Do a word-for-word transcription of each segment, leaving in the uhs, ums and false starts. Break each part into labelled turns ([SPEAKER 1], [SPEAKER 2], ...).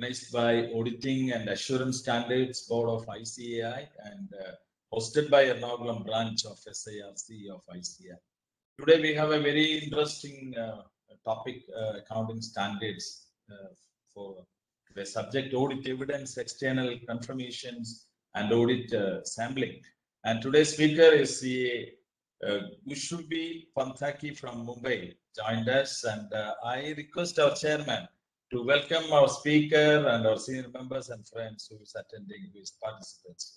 [SPEAKER 1] organized by Auditing and Assurance Standards Board of I C A I and uh, hosted by Ernakulam branch of S I R C of I C A I. Today we have a very interesting uh, topic, uh, accounting standards uh, for the subject audit evidence, external confirmations and audit uh, sampling. And today's speaker is the uh, Gushrubi Panthaki from Mumbai joined us, and uh, I request our chairman to welcome our speaker and our senior members and friends who is attending, who is participants.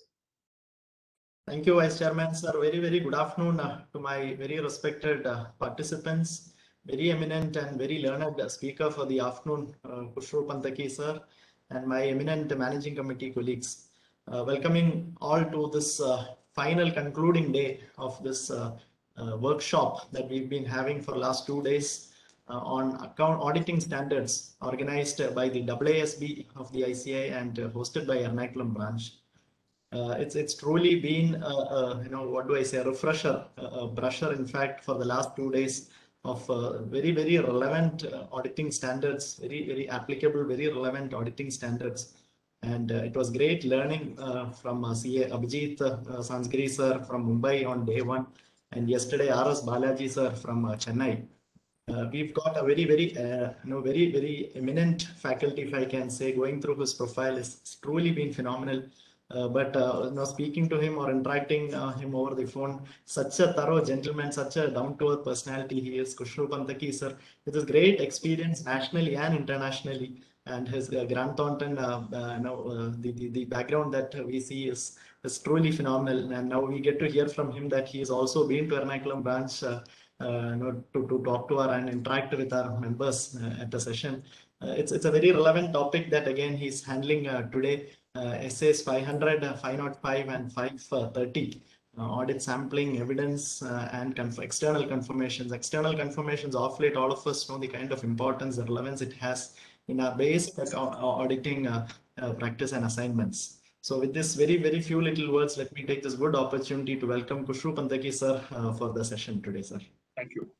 [SPEAKER 2] Thank you, Vice Chairman, sir. Very, very good afternoon uh, to my very respected uh, participants, very eminent and very learned uh, speaker for the afternoon, uh, Gushru Panthaki, sir, and my eminent managing committee colleagues. Uh, welcoming all to this uh, final concluding day of this uh, uh, workshop that we've been having for last two days uh, on account auditing standards organized by the A A S B of the I C A I and uh, hosted by Ernakulam branch. Uh, it's it's truly been a, a, you know what do I say a refresher, a, a brusher in fact for the last two days of uh, very very relevant uh, auditing standards, very very applicable, very relevant auditing standards, and uh, it was great learning uh, from uh, C A Abhijit uh, Sansgiri sir from Mumbai on day one, and yesterday R S Balaji sir from uh, Chennai. Uh, we've got a very very uh, you know very very eminent faculty, if I can say. Going through his profile has truly been phenomenal. Uh, but uh, you know, speaking to him or interacting uh, him over the phone, such a thorough gentleman, such a down-to-earth personality he is, Gushru Panthaki sir, with his great experience nationally and internationally, and his uh, Grant Thornton, uh, uh, you know, uh, the, the the background that we see is is truly phenomenal. And now we get to hear from him that he has also been to Ernakulam branch, uh, uh, you know, to to talk to our and interact with our members uh, at the session. Uh, it's it's a very relevant topic that again he's handling uh, today. Uh, S As five hundred, uh, five oh five and five thirty, uh, audit sampling, evidence uh, and conf external confirmations. External confirmations, off late, all of us know the kind of importance, the relevance it has in our basic auditing uh, uh, practice and assignments. So with this very, very few little words, let me take this good opportunity to welcome Gushru Panthaki sir uh, for the session today, sir.
[SPEAKER 3] Thank you.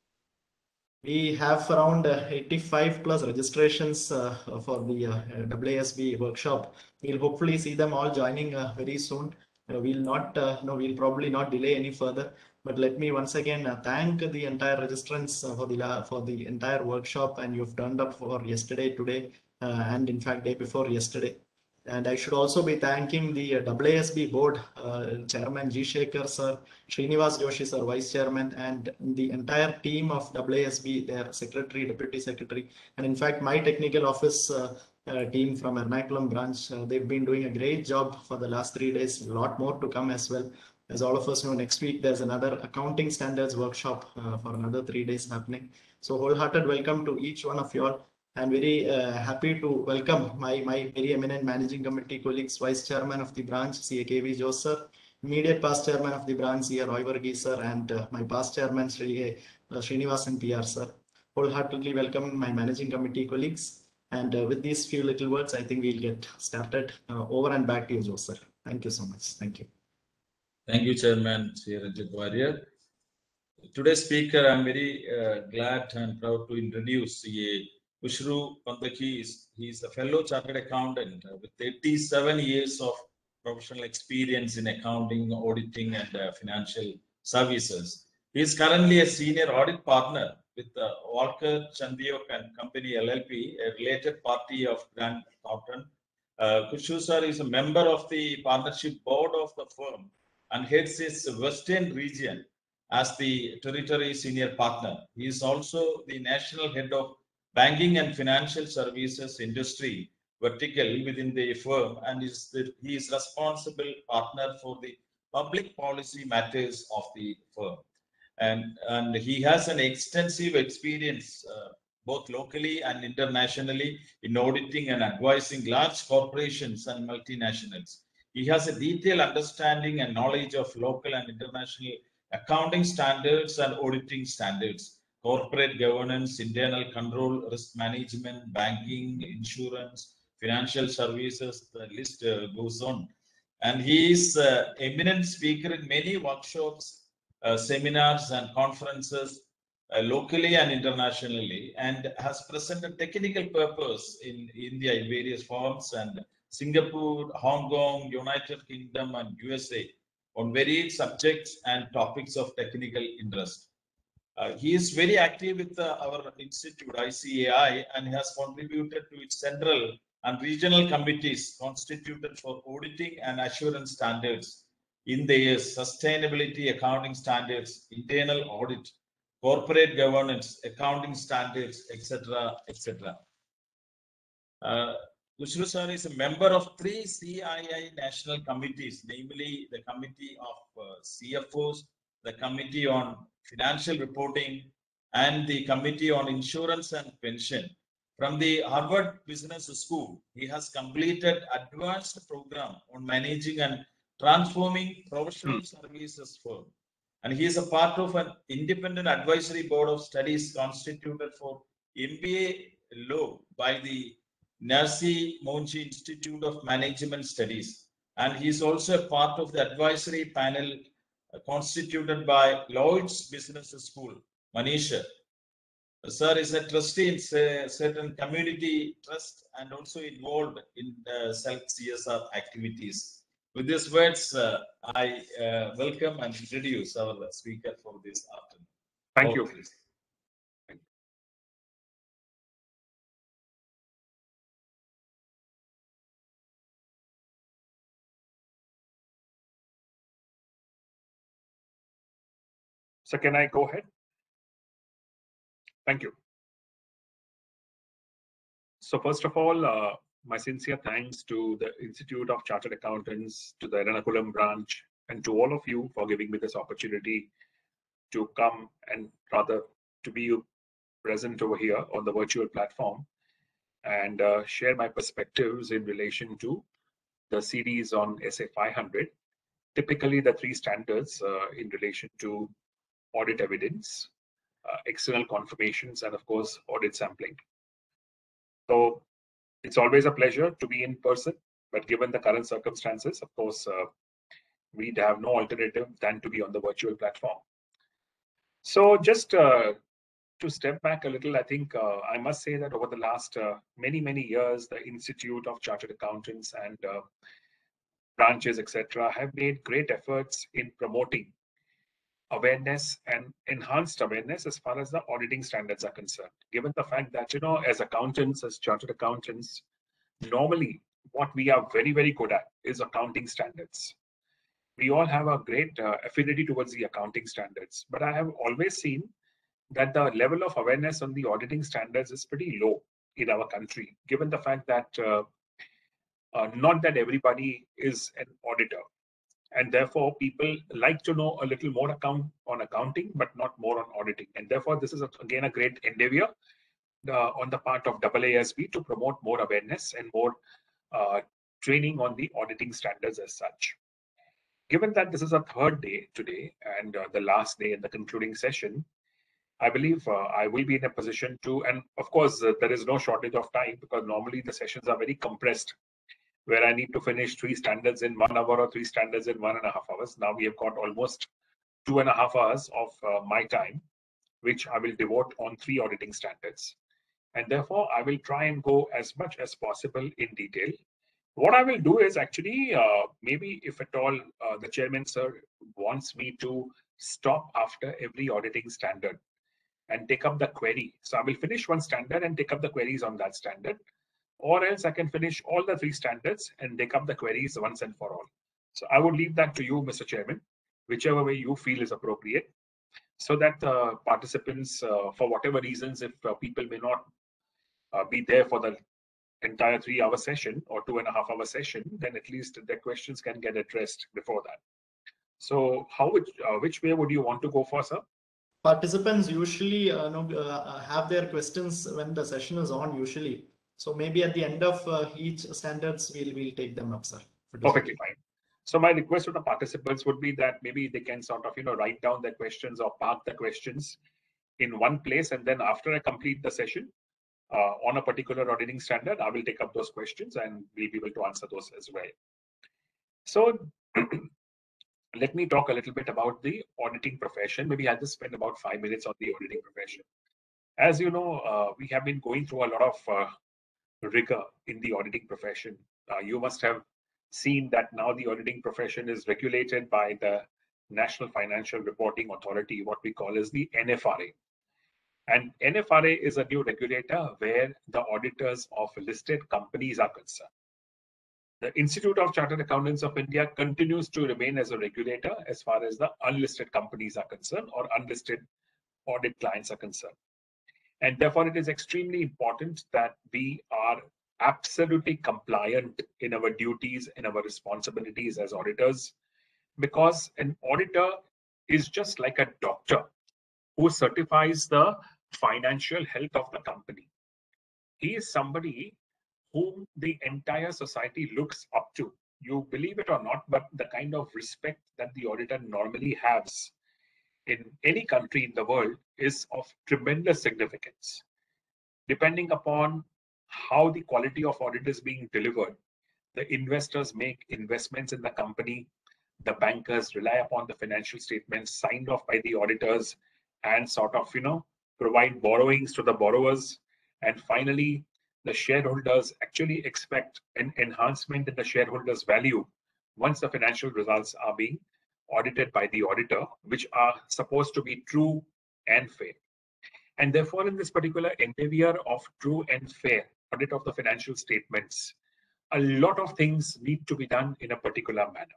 [SPEAKER 2] We have around uh, eighty-five plus registrations uh, for the uh, A A S B workshop. We'll hopefully see them all joining uh, very soon. Uh, we'll not, uh, no, we'll probably not delay any further. But let me once again uh, thank the entire registrants uh, for the for the entire workshop, and you've turned up for yesterday, today, uh, and in fact day before yesterday. And I should also be thanking the A A S B board, uh, Chairman G. Shekhar sir, Srinivas Joshi sir, Vice Chairman, and the entire team of A A S B, their Secretary, Deputy Secretary, and in fact my technical office uh, uh, team from Ernakulam branch. Uh, they've been doing a great job for the last three days, a lot more to come as well. As all of us know, next week there's another accounting standards workshop uh, for another three days happening. So wholehearted welcome to each one of you all. I'm very uh, happy to welcome my, my very eminent managing committee colleagues, Vice Chairman of the branch, C A K V Jose sir, immediate past Chairman of the branch, C A Roy Varghese sir, and uh, my past Chairman, Sri uh, Srinivasan P R sir. Wholeheartedly welcome my managing committee colleagues. And uh, with these few little words, I think we'll get started. Uh, over and back to you, Jose sir. Thank you so much. Thank you.
[SPEAKER 1] Thank you, Chairman Sri Ranjit Warrior. Today's speaker, I'm very uh, glad and proud to introduce C A Gushru Panthaki. He is a fellow chartered accountant uh, with eighty-seven years of professional experience in accounting, auditing, and uh, financial services. He is currently a senior audit partner with uh, Walker Chandiok and Company L L P, a related party of Grant Thornton. Uh, Gushru sir is a member of the partnership board of the firm and heads its Western region as the territory senior partner. He is also the national head of banking and financial services industry vertical within the firm, and is the, he is responsible partner for the public policy matters of the firm. And, and he has an extensive experience uh, both locally and internationally in auditing and advising large corporations and multinationals. He has a detailed understanding and knowledge of local and international accounting standards and auditing standards, corporate governance, internal control, risk management, banking, insurance, financial services, the list uh, goes on. And he is an uh, eminent speaker in many workshops, uh, seminars and conferences uh, locally and internationally, and has presented technical papers in India in various forms, and Singapore, Hong Kong, United Kingdom, and U S A on varied subjects and topics of technical interest. Uh, he is very active with uh, our institute, I C A I, and has contributed to its central and regional committees constituted for auditing and assurance standards in the years sustainability, accounting standards, internal audit, corporate governance, accounting standards, et cetera, et cetera. Uh, Kushru sir is a member of three C I I national committees, namely the Committee of uh, C F Os, the Committee on Financial Reporting, and the Committee on Insurance and Pension. From the Harvard Business School, he has completed advanced program on managing and transforming professional services firm. And he is a part of an independent advisory board of studies constituted for M B A law by the Narsi Monchi Institute of Management Studies. And he is also a part of the advisory panel uh, constituted by Lloyd's Business School, Manisha. Sir is a trustee in certain community trust and also involved in uh, self-C S R activities. With these words, uh, I uh, welcome and introduce our speaker for this afternoon.
[SPEAKER 3] Thank you.
[SPEAKER 1] Please.
[SPEAKER 3] So can I go ahead? Thank you. So first of all, uh, my sincere thanks to the Institute of Chartered Accountants, to the Ernakulam branch, and to all of you for giving me this opportunity to come and rather to be present over here on the virtual platform and uh, share my perspectives in relation to the series on S A five hundred, typically the three standards uh, in relation to audit evidence, uh, external confirmations, and of course, audit sampling. So it's always a pleasure to be in person, but given the current circumstances, of course, uh, we'd have no alternative than to be on the virtual platform. So just uh, to step back a little, I think uh, I must say that over the last uh, many, many years, the Institute of Chartered Accountants and uh, branches, et cetera, have made great efforts in promoting awareness and enhanced awareness as far as the auditing standards are concerned. Given the fact that, you know, as accountants, as chartered accountants, normally what we are very, very good at is accounting standards. We all have a great uh, affinity towards the accounting standards, but I have always seen that the level of awareness on the auditing standards is pretty low in our country, given the fact that uh, uh, not that everybody is an auditor. And therefore, people like to know a little more account on accounting, but not more on auditing. And therefore, this is a, again a great endeavor uh, on the part of A A S B to promote more awareness and more uh, training on the auditing standards as such. Given that this is a third day today and uh, the last day in the concluding session, I believe uh, I will be in a position to, and of course, uh, there is no shortage of time because normally the sessions are very compressed, where I need to finish three standards in one hour or three standards in one and a half hours. Now we have got almost two and a half hours of uh, my time, which I will devote on three auditing standards. And therefore, I will try and go as much as possible in detail. What I will do is actually, uh, maybe if at all uh, the chairman, sir, wants me to stop after every auditing standard and take up the query. So I will finish one standard and take up the queries on that standard. Or else I can finish all the three standards and take up the queries once and for all. So I would leave that to you, Mister Chairman, whichever way you feel is appropriate, so that uh, participants, uh, for whatever reasons, if uh, people may not uh, be there for the entire three hour session or two and a half hour session, then at least their questions can get addressed before that. So how which, uh, which way would you want to go for, sir?
[SPEAKER 2] Participants usually uh, know, uh, have their questions when the session is on usually. So maybe at the end of uh, each standards, we'll, we'll take them up, sir.
[SPEAKER 3] Perfectly fine. So my request to the participants would be that maybe they can sort of, you know, write down their questions or park the questions in one place. And then after I complete the session uh, on a particular auditing standard, I will take up those questions and we'll be able to answer those as well. So let me talk a little bit about the auditing profession. Maybe I'll just spend about five minutes on the auditing profession. As you know, uh, we have been going through a lot of uh, rigor in the auditing profession. Uh, you must have seen that now the auditing profession is regulated by the National Financial Reporting Authority, what we call as the N F R A. And N F R A is a new regulator where the auditors of listed companies are concerned. The Institute of Chartered Accountants of India continues to remain as a regulator as far as the unlisted companies are concerned or unlisted audit clients are concerned. And therefore, it is extremely important that we are absolutely compliant in our duties and our responsibilities as auditors, because an auditor is just like a doctor who certifies the financial health of the company. He is somebody whom the entire society looks up to. You believe it or not, but the kind of respect that the auditor normally has in any country in the world is of tremendous significance. Depending upon how the quality of audit is being delivered, the investors make investments in the company, the bankers rely upon the financial statements signed off by the auditors and sort of, you know, provide borrowings to the borrowers. And finally, the shareholders actually expect an enhancement in the shareholders' value once the financial results are being audited by the auditor, which are supposed to be true and fair. And therefore, in this particular endeavor of true and fair audit of the financial statements, a lot of things need to be done in a particular manner.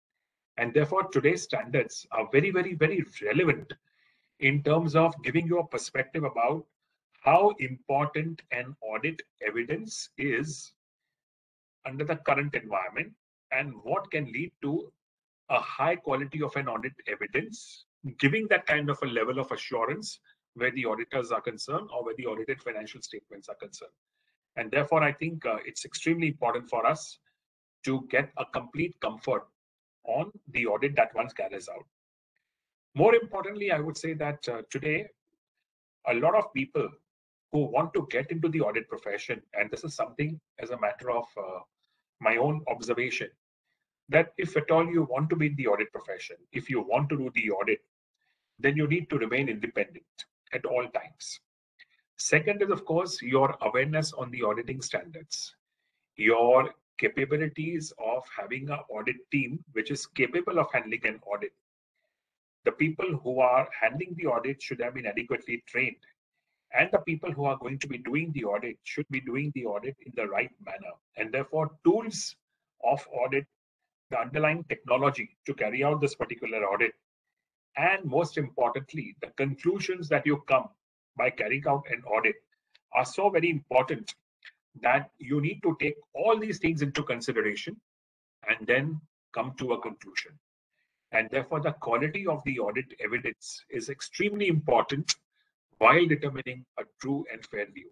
[SPEAKER 3] And therefore, today's standards are very, very, very relevant in terms of giving you a perspective about how important an audit evidence is under the current environment and what can lead to a high quality of an audit evidence, giving that kind of a level of assurance where the auditors are concerned or where the audited financial statements are concerned. And therefore, I think uh, it's extremely important for us to get a complete comfort on the audit that one carries out. More importantly, I would say that uh, today, a lot of people who want to get into the audit profession, and this is something as a matter of uh, my own observation, that if at all you want to be in the audit profession, if you want to do the audit, then you need to remain independent at all times. Second is, of course, your awareness on the auditing standards, your capabilities of having an audit team which is capable of handling an audit. The people who are handling the audit should have been adequately trained, and the people who are going to be doing the audit should be doing the audit in the right manner. And therefore, tools of audit, the underlying technology to carry out this particular audit, and most importantly, the conclusions that you come by carrying out an audit are so very important that you need to take all these things into consideration and then come to a conclusion. And therefore, the quality of the audit evidence is extremely important while determining a true and fair view.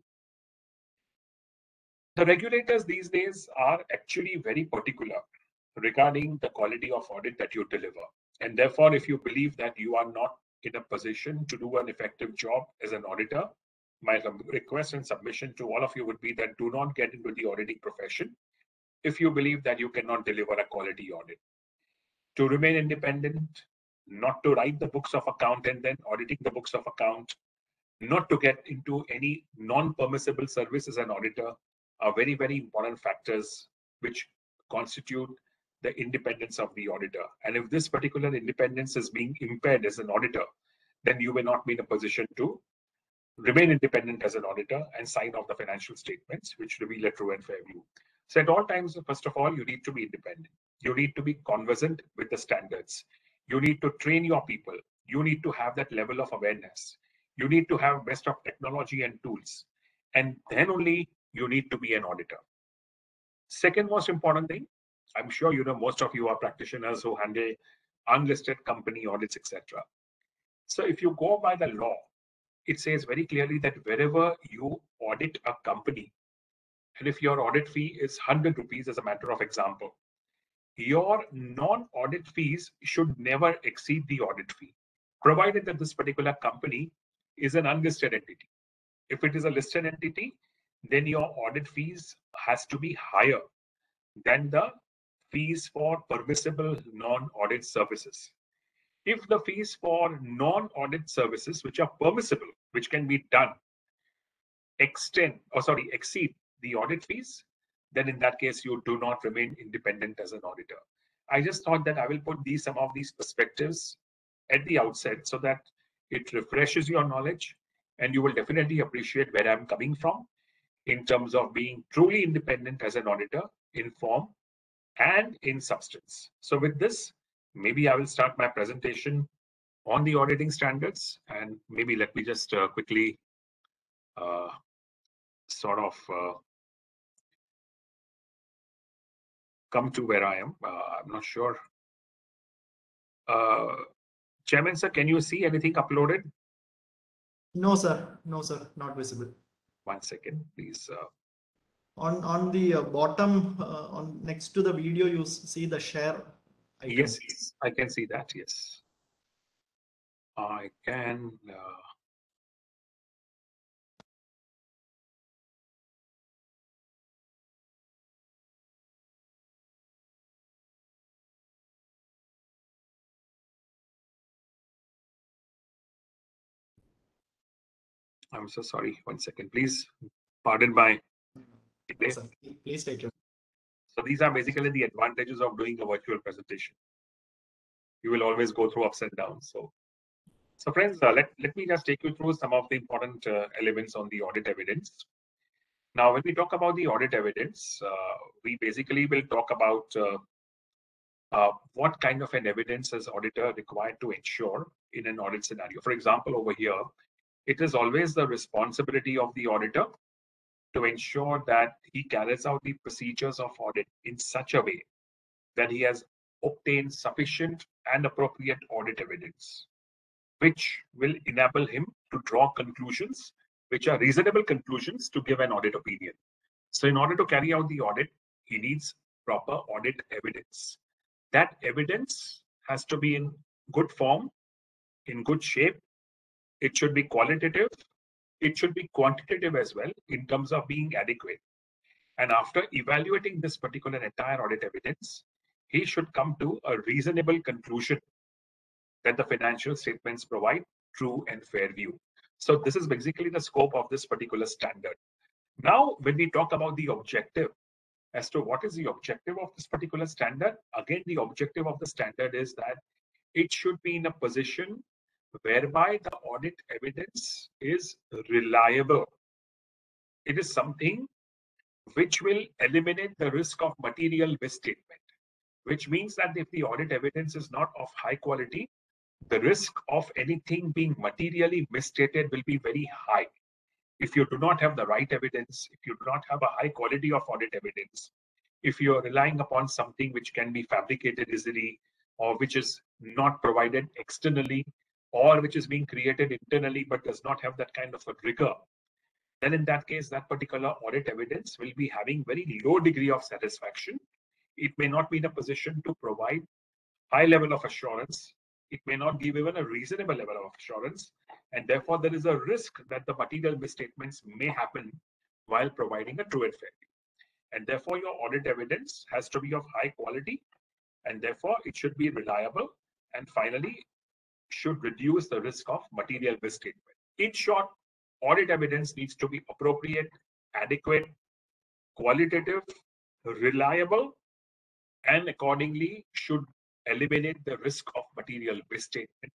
[SPEAKER 3] The regulators these days are actually very particular regarding the quality of audit that you deliver. And therefore, if you believe that you are not in a position to do an effective job as an auditor, my request and submission to all of you would be that do not get into the auditing profession if you believe that you cannot deliver a quality audit. To remain independent, not to write the books of account and then auditing the books of account, not to get into any non-permissible service as an auditor are very, very important factors which constitute the independence of the auditor. And if this particular independence is being impaired as an auditor, then you will not be in a position to remain independent as an auditor and sign off the financial statements, which reveal a true and fair view. So at all times, first of all, you need to be independent. You need to be conversant with the standards. You need to train your people. You need to have that level of awareness. You need to have best of technology and tools. And then only you need to be an auditor. Second most important thing, I'm sure you know most of you are practitioners who handle unlisted company audits, et cetera. So if you go by the law, it says very clearly that wherever you audit a company, and if your audit fee is one hundred rupees as a matter of example, your non-audit fees should never exceed the audit fee, provided that this particular company is an unlisted entity. If it is a listed entity, then your audit fees has to be higher than the fees for permissible non-audit services. If the fees for non-audit services, which are permissible, which can be done, extend or sorry, exceed the audit fees, then in that case, you do not remain independent as an auditor. I just thought that I will put these some of these perspectives at the outset so that it refreshes your knowledge and you will definitely appreciate where I'm coming from in terms of being truly independent as an auditor in form and in substance. So with this, maybe I will start my presentation on the auditing standards, and maybe let me just uh, quickly uh, sort of uh, come to where I am. Uh, I'm not sure. Uh, Chairman, sir, can you see anything uploaded?
[SPEAKER 2] No, sir. No, sir. Not visible.
[SPEAKER 3] One second, please. Uh,
[SPEAKER 2] On on the uh, bottom, uh, on next to the video, you s- see the share icon.
[SPEAKER 3] yes, I can see that. Yes, I can. Uh, I'm so sorry. One second, please. Pardon my
[SPEAKER 2] No, sir. Please take your.
[SPEAKER 3] So these are basically the advantages of doing a virtual presentation. You will always go through ups and downs. So, so friends, uh, let, let me just take you through some of the important uh, elements on the audit evidence. Now, when we talk about the audit evidence, uh, we basically will talk about uh, uh, what kind of an evidence is auditor required to ensure in an audit scenario. For example, over here, it is always the responsibility of the auditor to ensure that he carries out the procedures of audit in such a way that he has obtained sufficient and appropriate audit evidence, which will enable him to draw conclusions, which are reasonable conclusions to give an audit opinion. So in order to carry out the audit, he needs proper audit evidence. That evidence has to be in good form, in good shape. It should be qualitative. It should be quantitative as well in terms of being adequate. And after evaluating this particular entire audit evidence, he should come to a reasonable conclusion that the financial statements provide true and fair view. So this is basically the scope of this particular standard. Now, when we talk about the objective, as to what is the objective of this particular standard, again, the objective of the standard is that it should be in a position whereby the audit evidence is reliable. It is something which will eliminate the risk of material misstatement, which means that if the audit evidence is not of high quality, the risk of anything being materially misstated will be very high. If you do not have the right evidence, if you do not have a high quality of audit evidence, if you are relying upon something which can be fabricated easily, or which is not provided externally, or which is being created internally but does not have that kind of a rigor, then in that case, that particular audit evidence will be having very low degree of satisfaction. It may not be in a position to provide high level of assurance. It may not give even a reasonable level of assurance. And therefore, there is a risk that the material misstatements may happen while providing a true and fair view. And therefore, your audit evidence has to be of high quality, and therefore it should be reliable, and finally should reduce the risk of material misstatement. In short, audit evidence needs to be appropriate, adequate, qualitative, reliable, and accordingly should eliminate the risk of material misstatement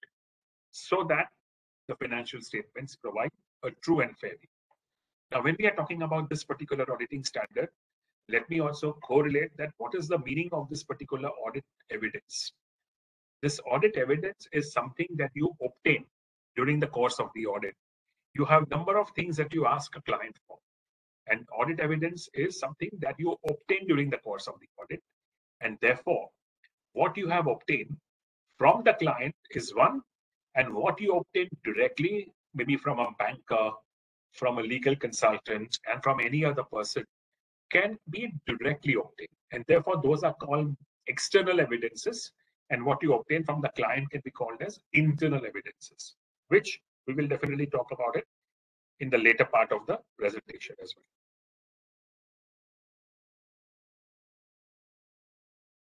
[SPEAKER 3] so that the financial statements provide a true and fair view. Now, when we are talking about this particular auditing standard, let me also correlate that what is the meaning of this particular audit evidence. This audit evidence is something that you obtain during the course of the audit. You have number of things that you ask a client for, and audit evidence is something that you obtain during the course of the audit, and therefore what you have obtained from the client is one, and what you obtain directly, maybe from a banker, from a legal consultant, and from any other person, can be directly obtained. And therefore, those are called external evidences. And what you obtain from the client can be called as internal evidences, which we will definitely talk about it in the later part of the presentation as well.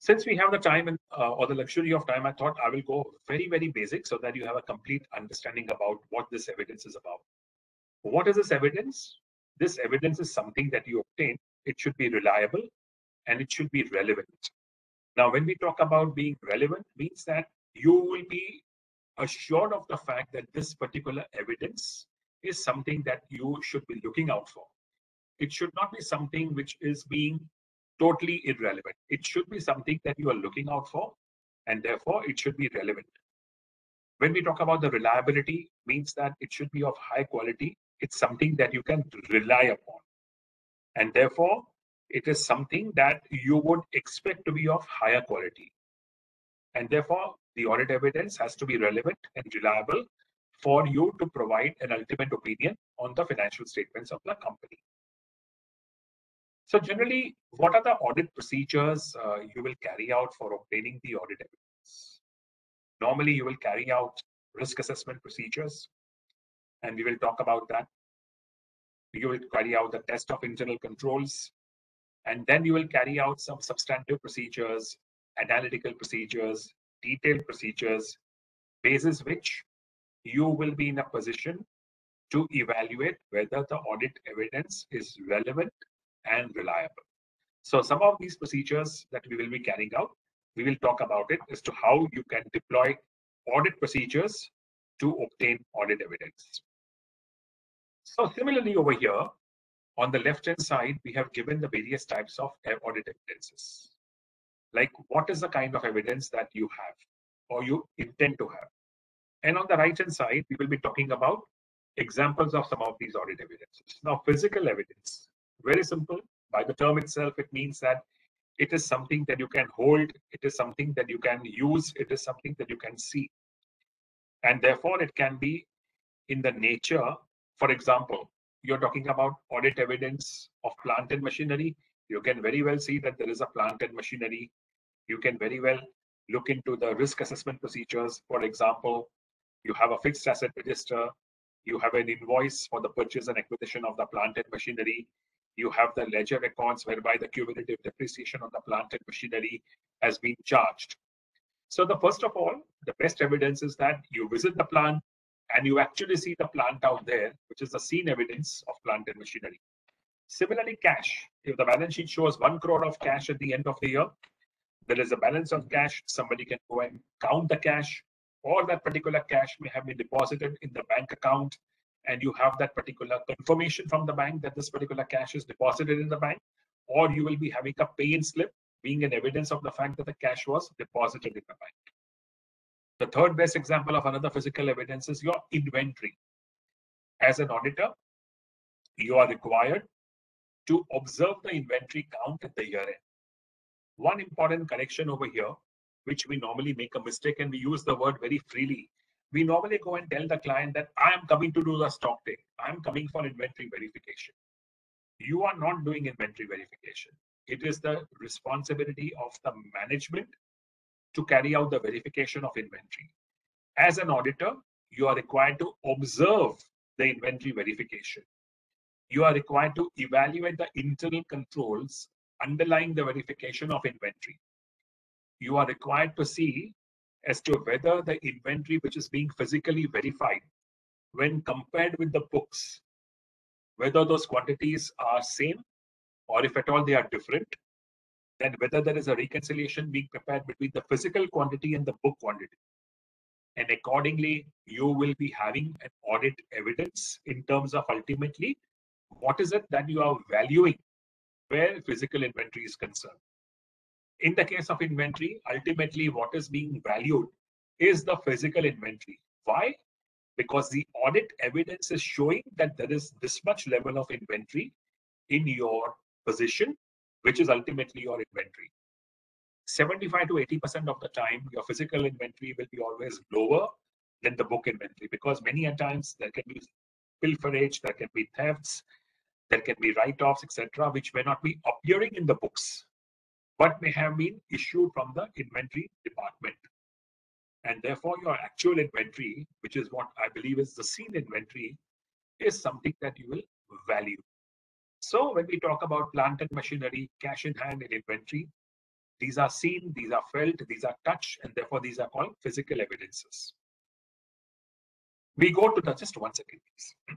[SPEAKER 3] Since we have the time and uh, or the luxury of time, I thought I will go very, very basic so that you have a complete understanding about what this evidence is about. What is this evidence? This evidence is something that you obtain. It should be reliable and it should be relevant. Now, when we talk about being relevant, means that you will be assured of the fact that this particular evidence is something that you should be looking out for. It should not be something which is being totally irrelevant. It should be something that you are looking out for, and therefore it should be relevant. When we talk about the reliability, means that it should be of high quality. It's something that you can rely upon. And therefore, it is something that you would expect to be of higher quality. And therefore, the audit evidence has to be relevant and reliable for you to provide an ultimate opinion on the financial statements of the company. So generally, what are the audit procedures uh, you will carry out for obtaining the audit evidence? Normally, you will carry out risk assessment procedures, and we will talk about that. You will carry out the test of internal controls, and then you will carry out some substantive procedures, analytical procedures, detailed procedures, basis which you will be in a position to evaluate whether the audit evidence is relevant and reliable. So some of these procedures that we will be carrying out, we will talk about it as to how you can deploy audit procedures to obtain audit evidence. So similarly over here, on the left-hand side, we have given the various types of audit evidences. Like what is the kind of evidence that you have or you intend to have. And on the right-hand side, we will be talking about examples of some of these audit evidences. Now, physical evidence, very simple. By the term itself, it means that it is something that you can hold, it is something that you can use, it is something that you can see. And therefore, it can be in the nature, for example, you're talking about audit evidence of plant and machinery. You can very well see that there is a plant and machinery. You can very well look into the risk assessment procedures. For example, you have a fixed asset register. You have an invoice for the purchase and acquisition of the plant and machinery. You have the ledger records whereby the cumulative depreciation on the plant and machinery has been charged. So the first of all, the best evidence is that you visit the plant and you actually see the plant out there, which is the seen evidence of plant and machinery. Similarly, cash. If the balance sheet shows one crore of cash at the end of the year, there is a balance of cash. Somebody can go and count the cash, or that particular cash may have been deposited in the bank account, and you have that particular confirmation from the bank that this particular cash is deposited in the bank, or you will be having a pay-in slip being an evidence of the fact that the cash was deposited in the bank. The third best example of another physical evidence is your inventory. As an auditor, you are required to observe the inventory count at the year end. One important correction over here, which we normally make a mistake and we use the word very freely. We normally go and tell the client that I am coming to do the stock take. I am coming for inventory verification. You are not doing inventory verification. It is the responsibility of the management to carry out the verification of inventory. As an auditor, you are required to observe the inventory verification. You are required to evaluate the internal controls underlying the verification of inventory. You are required to see as to whether the inventory which is being physically verified, when compared with the books, whether those quantities are same, or if at all they are different, then whether there is a reconciliation being prepared between the physical quantity and the book quantity. And accordingly, you will be having an audit evidence in terms of ultimately, what is it that you are valuing where physical inventory is concerned. In the case of inventory, ultimately what is being valued is the physical inventory. Why? Because the audit evidence is showing that there is this much level of inventory in your position, which is ultimately your inventory. seventy-five to eighty percent of the time, your physical inventory will be always lower than the book inventory, because many a times there can be pilferage, there can be thefts, there can be write-offs, et cetera, which may not be appearing in the books, but may have been issued from the inventory department. And therefore, your actual inventory, which is what I believe is the seen inventory, is something that you will value. So when we talk about plant and machinery, cash in hand and inventory, These are seen, these are felt, these are touched, and therefore these are called physical evidences. We go to the, just one second, please.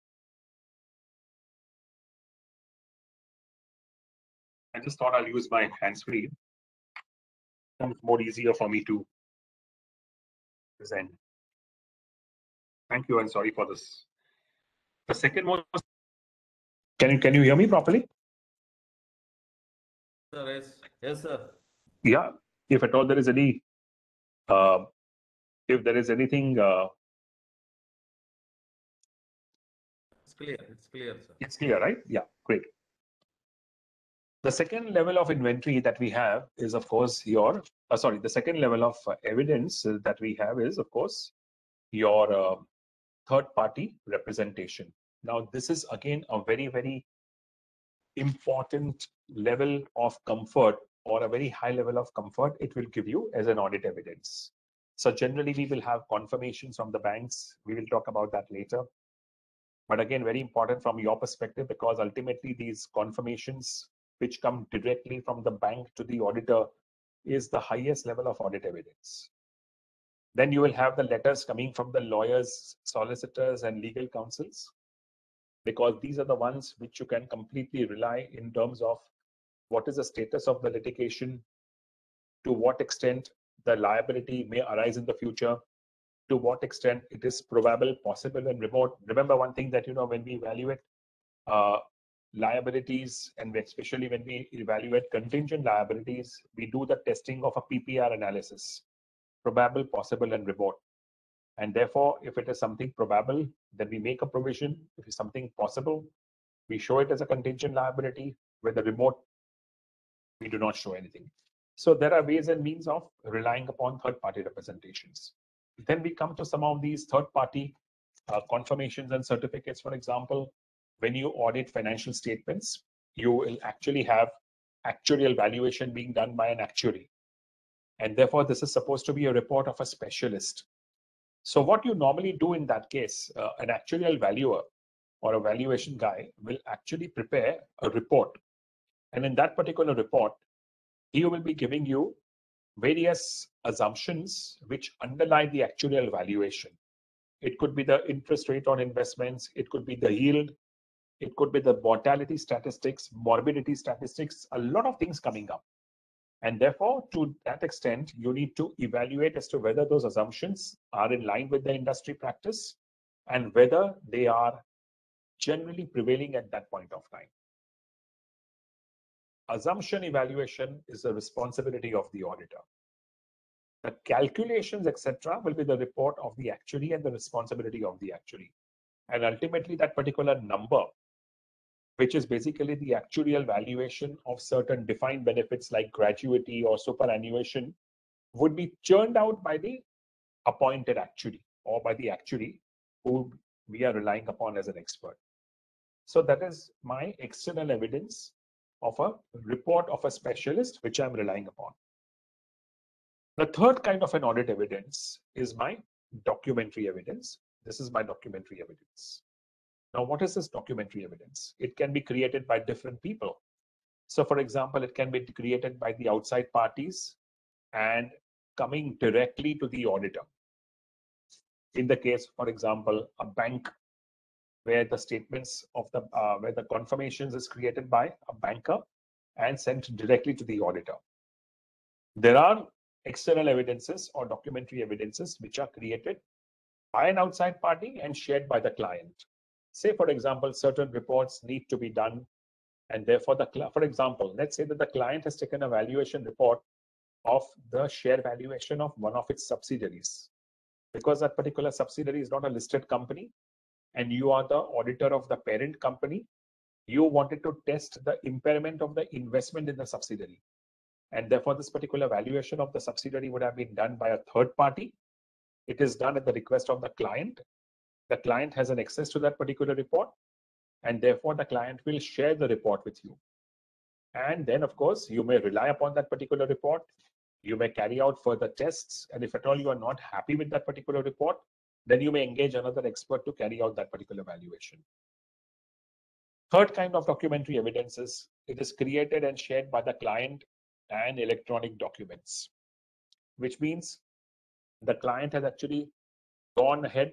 [SPEAKER 3] I just thought I'll use my hands-free. It's more easier for me to present. Thank you and sorry for this. The second one, can you, can you hear me properly?
[SPEAKER 1] Sir, yes, yes, sir.
[SPEAKER 3] Yeah, if at all there is any, uh, if there is anything, uh,
[SPEAKER 1] It's clear. It's clear, sir.
[SPEAKER 3] it's clear, right? Yeah, great. The second level of inventory that we have is, of course, your, uh, sorry, the second level of uh, evidence uh, that we have is, of course, your uh, third party representation. Now, this is again a very, very important level of comfort, or a very high level of comfort it will give you as an audit evidence. So generally, we will have confirmations from the banks. We will talk about that later. But again, very important from your perspective, because ultimately these confirmations which come directly from the bank to the auditor is the highest level of audit evidence. Then you will have the letters coming from the lawyers, solicitors, and legal counsels, because these are the ones which you can completely rely in terms of what is the status of the litigation, to what extent the liability may arise in the future, to what extent it is probable, possible, and remote. Remember one thing that, you know, when we evaluate uh, liabilities, and especially when we evaluate contingent liabilities, we do the testing of a P P R analysis, probable, possible, and remote. And therefore, if it is something probable, then we make a provision. If it's something possible, we show it as a contingent liability. With the remote, we do not show anything. So there are ways and means of relying upon third-party representations. Then we come to some of these third-party uh, confirmations and certificates. For example, when you audit financial statements, you will actually have actuarial valuation being done by an actuary. And therefore, this is supposed to be a report of a specialist. So what you normally do in that case, uh, an actuarial valuer or a valuation guy will actually prepare a report. And in that particular report, he will be giving you various assumptions which underlie the actuarial valuation. It could be the interest rate on investments, it could be the yield, it could be the mortality statistics, morbidity statistics, a lot of things coming up. And therefore, to that extent, you need to evaluate as to whether those assumptions are in line with the industry practice and whether they are generally prevailing at that point of time. Assumption evaluation is the responsibility of the auditor. The calculations, et cetera, will be the report of the actuary and the responsibility of the actuary. And ultimately, that particular number, which is basically the actuarial valuation of certain defined benefits like gratuity or superannuation, would be churned out by the appointed actuary or by the actuary who we are relying upon as an expert. So that is my external evidence of a report of a specialist, which I'm relying upon. The third kind of an audit evidence is my documentary evidence. This is my documentary evidence. Now, what is this documentary evidence? It can be created by different people. So, for example, it can be created by the outside parties and coming directly to the auditor. In the case, for example, a bank, where the statements of the, uh, where the confirmations is created by a banker and sent directly to the auditor. There are external evidences or documentary evidences which are created by an outside party and shared by the client. Say, for example, certain reports need to be done, and therefore, the for example, let's say that the client has taken a valuation report of the share valuation of one of its subsidiaries. Because that particular subsidiary is not a listed company, and you are the auditor of the parent company, you wanted to test the impairment of the investment in the subsidiary. And therefore, this particular valuation of the subsidiary would have been done by a third party. It is done at the request of the client. The client has an access to that particular report, and therefore the client will share the report with you. And then, of course, you may rely upon that particular report. You may carry out further tests. And if at all you are not happy with that particular report, then you may engage another expert to carry out that particular valuation. Third kind of documentary evidence is it is created and shared by the client and electronic documents, which means the client has actually gone ahead,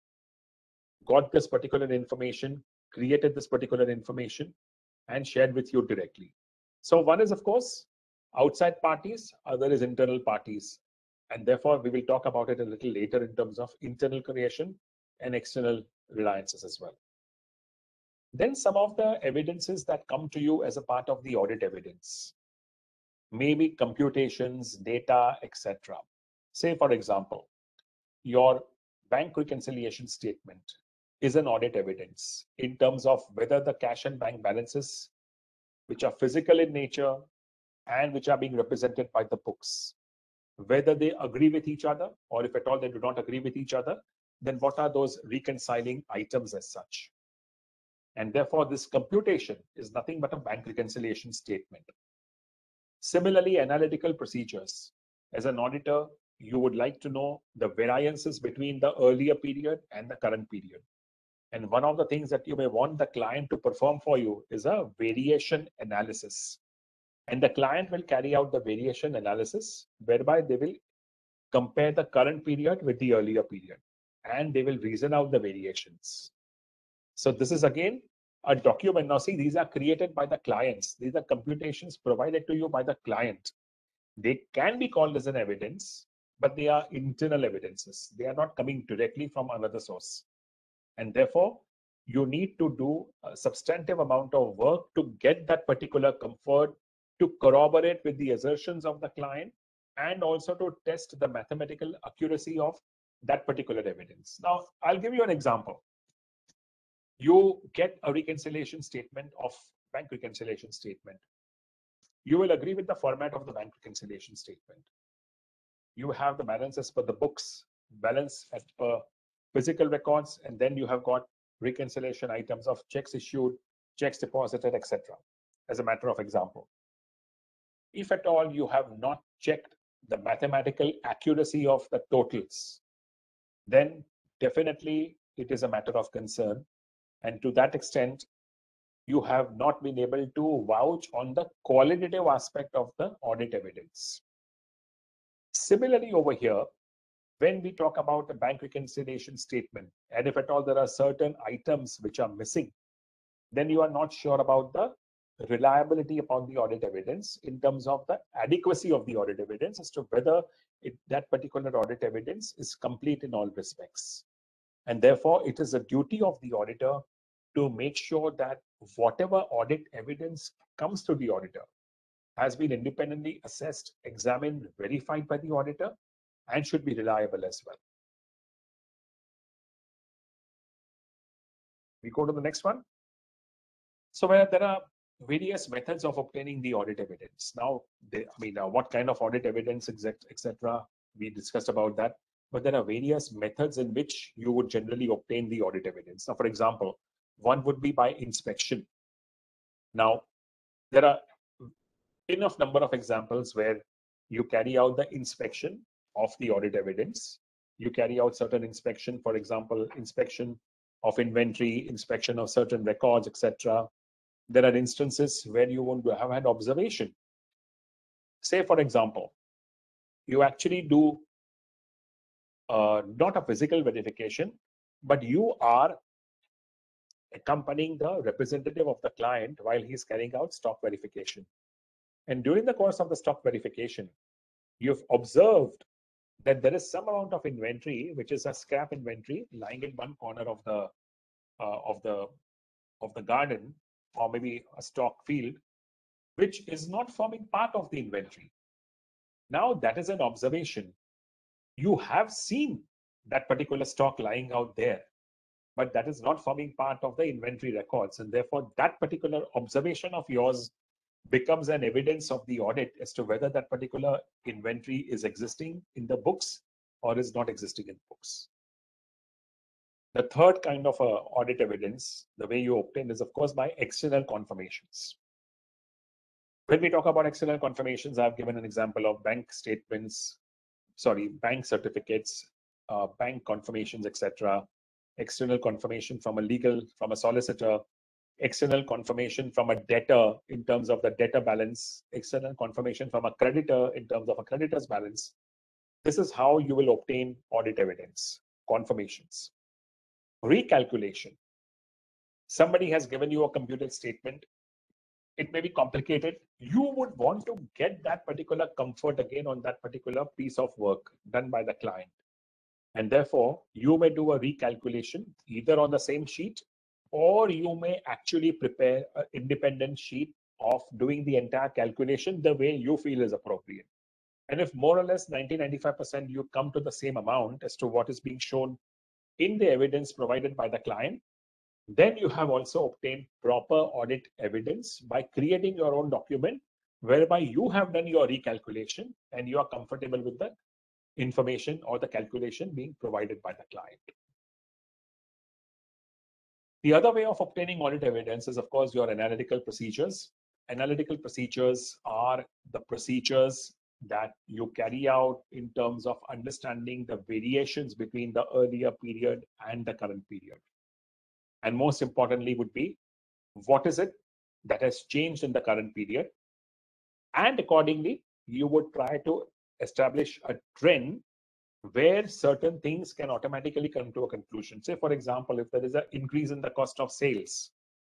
[SPEAKER 3] got this particular information, created this particular information, and shared with you directly. So one is, of course, outside parties, other is internal parties. And therefore, we will talk about it a little later in terms of internal creation and external reliances as well. Then some of the evidences that come to you as a part of the audit evidence, maybe computations, data, et cetera. Say, for example, your bank reconciliation statement is an audit evidence in terms of whether the cash and bank balances, which are physical in nature and which are being represented by the books, whether they agree with each other, or if at all they do not agree with each other, then what are those reconciling items as such? And therefore, this computation is nothing but a bank reconciliation statement. Similarly, analytical procedures. As an auditor, you would like to know the variances between the earlier period and the current period. And one of the things that you may want the client to perform for you is a variation analysis. And the client will carry out the variation analysis, whereby they will compare the current period with the earlier period, and they will reason out the variations. So this is again a document. Now see, these are created by the clients. These are computations provided to you by the client. They can be called as an evidence, but they are internal evidences. They are not coming directly from another source. And therefore, you need to do a substantive amount of work to get that particular comfort, to corroborate with the assertions of the client, and also to test the mathematical accuracy of that particular evidence. Now, I'll give you an example. You get a reconciliation statement of bank reconciliation statement. You will agree with the format of the bank reconciliation statement. You have the balance as per the books, balance as per physical records, and then you have got reconciliation items of checks issued, checks deposited, et cetera. As a matter of example, if at all you have not checked the mathematical accuracy of the totals, then definitely it is a matter of concern. And to that extent, you have not been able to vouch on the qualitative aspect of the audit evidence. Similarly, over here, when we talk about a bank reconciliation statement, and if at all there are certain items which are missing, then you are not sure about the reliability upon the audit evidence in terms of the adequacy of the audit evidence as to whether it, that particular audit evidence is complete in all respects. And therefore, it is a duty of the auditor to make sure that whatever audit evidence comes to the auditor has been independently assessed, examined, verified by the auditor, and should be reliable as well. We go to the next one. So where there are various methods of obtaining the audit evidence. Now, they, I mean, uh, what kind of audit evidence, et cetera. We discussed about that, but there are various methods in which you would generally obtain the audit evidence. Now, for example, one would be by inspection. Now, there are enough number of examples where you carry out the inspection of the audit evidence. You carry out certain inspection, for example, inspection of inventory, inspection of certain records, et cetera. There are instances where you want to have an observation. Say, for example, you actually do uh, not a physical verification, but you are accompanying the representative of the client while he's carrying out stock verification. And during the course of the stock verification, you've observed that there is some amount of inventory, which is a scrap inventory lying in one corner of the uh, of the of the garden, or maybe a stock field, which is not forming part of the inventory. Now that is an observation. You have seen that particular stock lying out there, but that is not forming part of the inventory records, and therefore that particular observation of yours becomes an evidence of the audit as to whether that particular inventory is existing in the books or is not existing in books. The third kind of uh, audit evidence, the way you obtain, is of course by external confirmations. When we talk about external confirmations, I've given an example of bank statements, sorry, bank certificates, uh, bank confirmations, et cetera. External confirmation from a legal, from a solicitor, external confirmation from a debtor in terms of the debtor balance, external confirmation from a creditor in terms of a creditor's balance. This is how you will obtain audit evidence, confirmations. Recalculation. Somebody has given you a computed statement. It may be complicated. You would want to get that particular comfort again on that particular piece of work done by the client. And therefore, you may do a recalculation either on the same sheet, or you may actually prepare an independent sheet of doing the entire calculation the way you feel is appropriate. And if more or less ninety to ninety-five percent you come to the same amount as to what is being shown in the evidence provided by the client, then you have also obtained proper audit evidence by creating your own document whereby you have done your recalculation and you are comfortable with the information or the calculation being provided by the client. The other way of obtaining audit evidence is, of course, your analytical procedures. Analytical procedures are the procedures that you carry out in terms of understanding the variations between the earlier period and the current period. And most importantly would be, what is it that has changed in the current period? And accordingly, you would try to establish a trend where certain things can automatically come to a conclusion. Say, for example, if there is an increase in the cost of sales,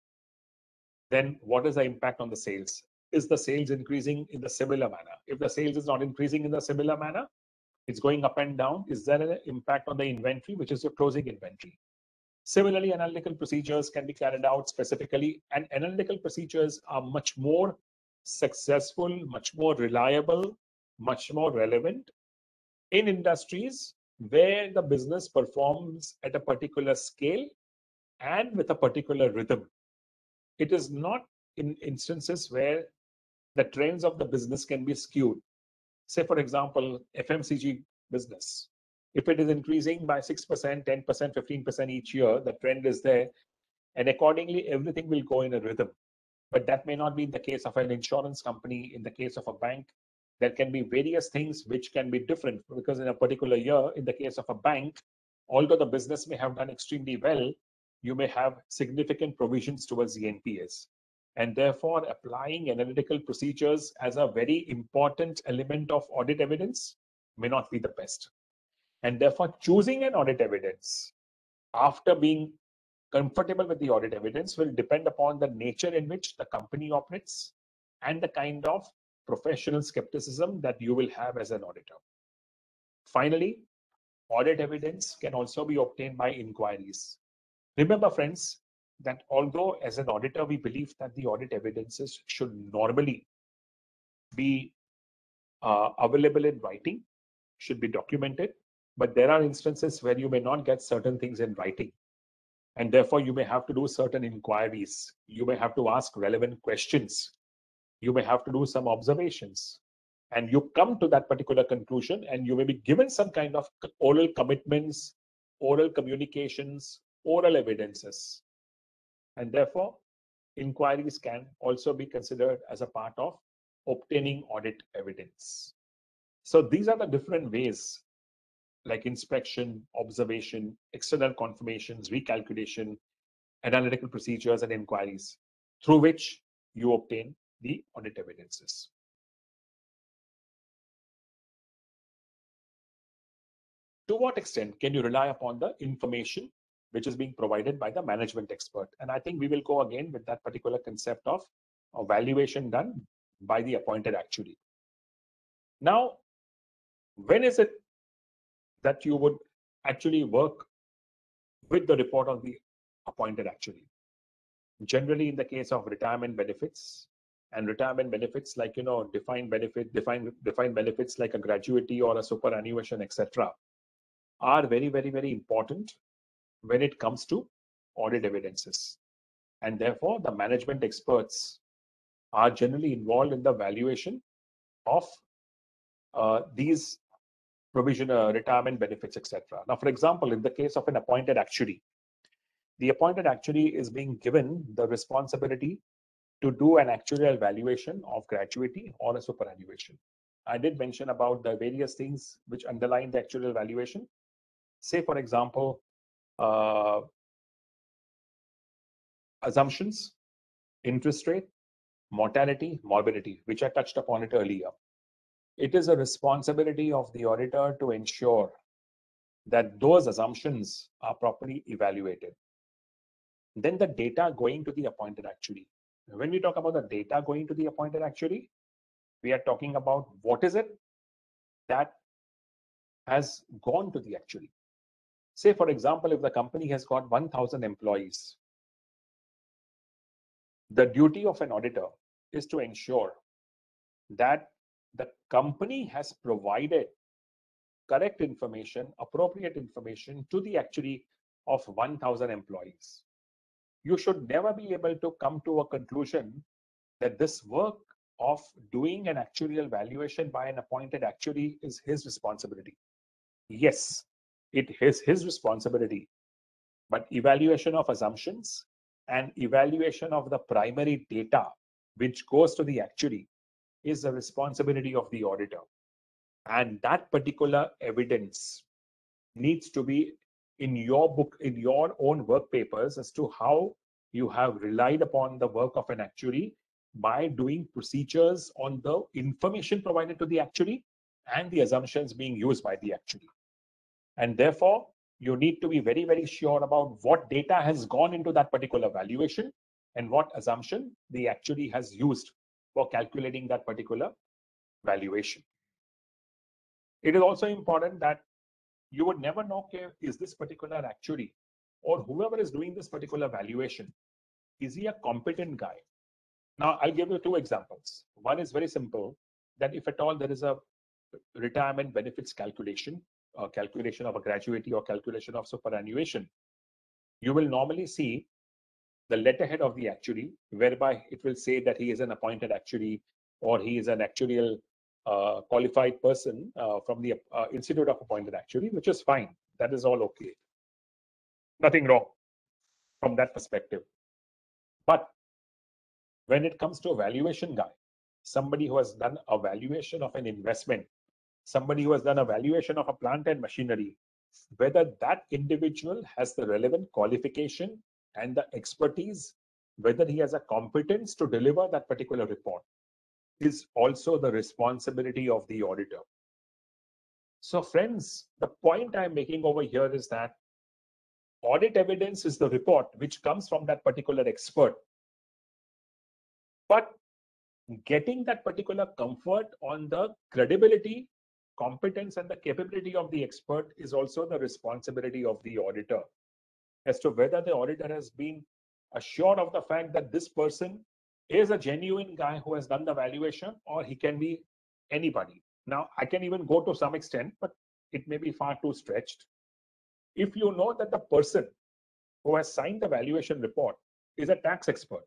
[SPEAKER 3] then what is the impact on the sales? Is the sales increasing in the similar manner? If the sales is not increasing in the similar manner, it's going up and down. Is there an impact on the inventory, which is your closing inventory? Similarly, analytical procedures can be carried out specifically, and analytical procedures are much more successful, much more reliable, much more relevant in industries where the business performs at a particular scale and with a particular rhythm. It is not in instances where the trends of the business can be skewed. Say, for example, F M C G business. If it is increasing by six percent, ten percent, fifteen percent each year, the trend is there, and accordingly, everything will go in a rhythm. But that may not be in the case of an insurance company, in the case of a bank. There can be various things which can be different, because in a particular year, in the case of a bank, although the business may have done extremely well, you may have significant provisions towards the N P As. And therefore, applying analytical procedures as a very important element of audit evidence may not be the best. And therefore, choosing an audit evidence after being comfortable with the audit evidence will depend upon the nature in which the company operates and the kind of professional skepticism that you will have as an auditor. Finally, audit evidence can also be obtained by inquiries. Remember, friends, that although as an auditor, we believe that the audit evidences should normally be uh, available in writing, should be documented, but there are instances where you may not get certain things in writing. And therefore, you may have to do certain inquiries. You may have to ask relevant questions. You may have to do some observations. And you come to that particular conclusion, and you may be given some kind of oral commitments, oral communications, oral evidences. And therefore, inquiries can also be considered as a part of obtaining audit evidence. So these are the different ways, like inspection, observation, external confirmations, recalculation, analytical procedures, and inquiries, through which you obtain the audit evidences. To what extent can you rely upon the information which is being provided by the management expert? And I think we will go again with that particular concept of a valuation done by the appointed actuary. Now, when is it that you would actually work with the report of the appointed actuary? Generally, in the case of retirement benefits, and retirement benefits like, you know, defined benefit, defined, defined benefits like a gratuity or a superannuation, et cetera, are very, very, very important when it comes to audit evidences. And therefore, the management experts are generally involved in the valuation of uh, these provision, uh, retirement benefits, et cetera. Now, for example, in the case of an appointed actuary, the appointed actuary is being given the responsibility to do an actuarial valuation of gratuity or a superannuation. I did mention about the various things which underline the actuarial valuation. Say, for example, uh, assumptions, interest rate, mortality, morbidity, which I touched upon it earlier. It is a responsibility of the auditor to ensure that those assumptions are properly evaluated. Then the data going to the appointed actuary. When we talk about the data going to the appointed actuary, we are talking about what is it that has gone to the actuary. Say, for example, if the company has got one thousand employees, the duty of an auditor is to ensure that the company has provided correct information, appropriate information to the actuary of one thousand employees. You should never be able to come to a conclusion that this work of doing an actuarial valuation by an appointed actuary is his responsibility. Yes, it is his responsibility, but evaluation of assumptions and evaluation of the primary data which goes to the actuary is the responsibility of the auditor. And that particular evidence needs to be in your book, in your own work papers, as to how you have relied upon the work of an actuary by doing procedures on the information provided to the actuary and the assumptions being used by the actuary. And therefore, you need to be very, very sure about what data has gone into that particular valuation and what assumption the actuary has used for calculating that particular valuation. It is also important that you would never know, okay, is this particular actuary or whoever is doing this particular valuation, is he a competent guy? Now, I'll give you two examples. One is very simple, that if at all there is a retirement benefits calculation, or calculation of a gratuity or calculation of superannuation, you will normally see the letterhead of the actuary, whereby it will say that he is an appointed actuary or he is an actuarial uh, qualified person uh, from the uh, Institute of Appointed Actuary, which is fine. That is all okay. Nothing wrong from that perspective. But when it comes to a valuation guy, somebody who has done a valuation of an investment, somebody who has done a valuation of a plant and machinery, whether that individual has the relevant qualification and the expertise, whether he has a competence to deliver that particular report, is also the responsibility of the auditor. So friends, the point I'm making over here is that audit evidence is the report which comes from that particular expert. But getting that particular comfort on the credibility, competence, and the capability of the expert is also the responsibility of the auditor, as to whether the auditor has been assured of the fact that this person is a genuine guy who has done the valuation, or he can be anybody. Now, I can even go to some extent, but it may be far too stretched. If you know that the person who has signed the valuation report is a tax expert,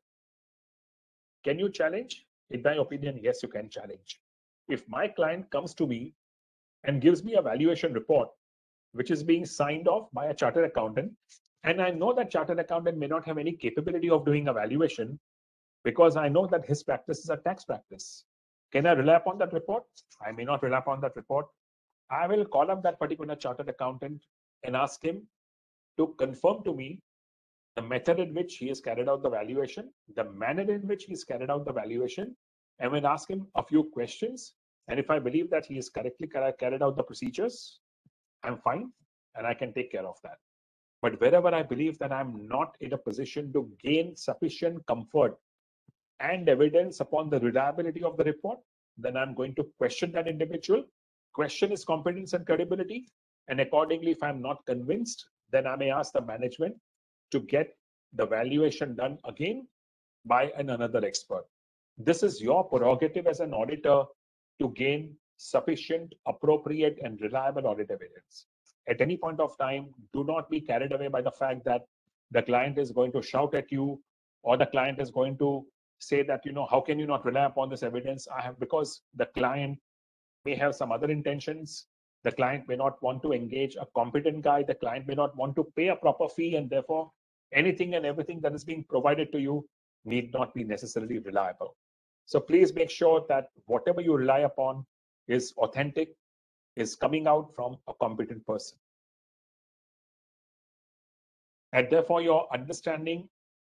[SPEAKER 3] can you challenge? In my opinion, yes, you can challenge. If my client comes to me and gives me a valuation report, which is being signed off by a chartered accountant, and I know that chartered accountant may not have any capability of doing a valuation because I know that his practice is a tax practice. Can I rely upon that report? I may not rely upon that report. I will call up that particular chartered accountant and ask him to confirm to me the method in which he has carried out the valuation, the manner in which he's carried out the valuation, and will ask him a few questions. And if I believe that he has correctly carried out the procedures, I'm fine and I can take care of that. But wherever I believe that I'm not in a position to gain sufficient comfort and evidence upon the reliability of the report, then I'm going to question that individual, question his competence and credibility. And accordingly, if I'm not convinced, then I may ask the management to get the valuation done again by an another expert. This is your prerogative as an auditor to gain sufficient, appropriate, and reliable audit evidence. At any point of time, do not be carried away by the fact that the client is going to shout at you, or the client is going to say that, you know, how can you not rely upon this evidence? I have, because the client may have some other intentions. The client may not want to engage a competent guy. The client may not want to pay a proper fee, and therefore anything and everything that is being provided to you need not be necessarily reliable. So please make sure that whatever you rely upon is authentic, is coming out from a competent person. And therefore your understanding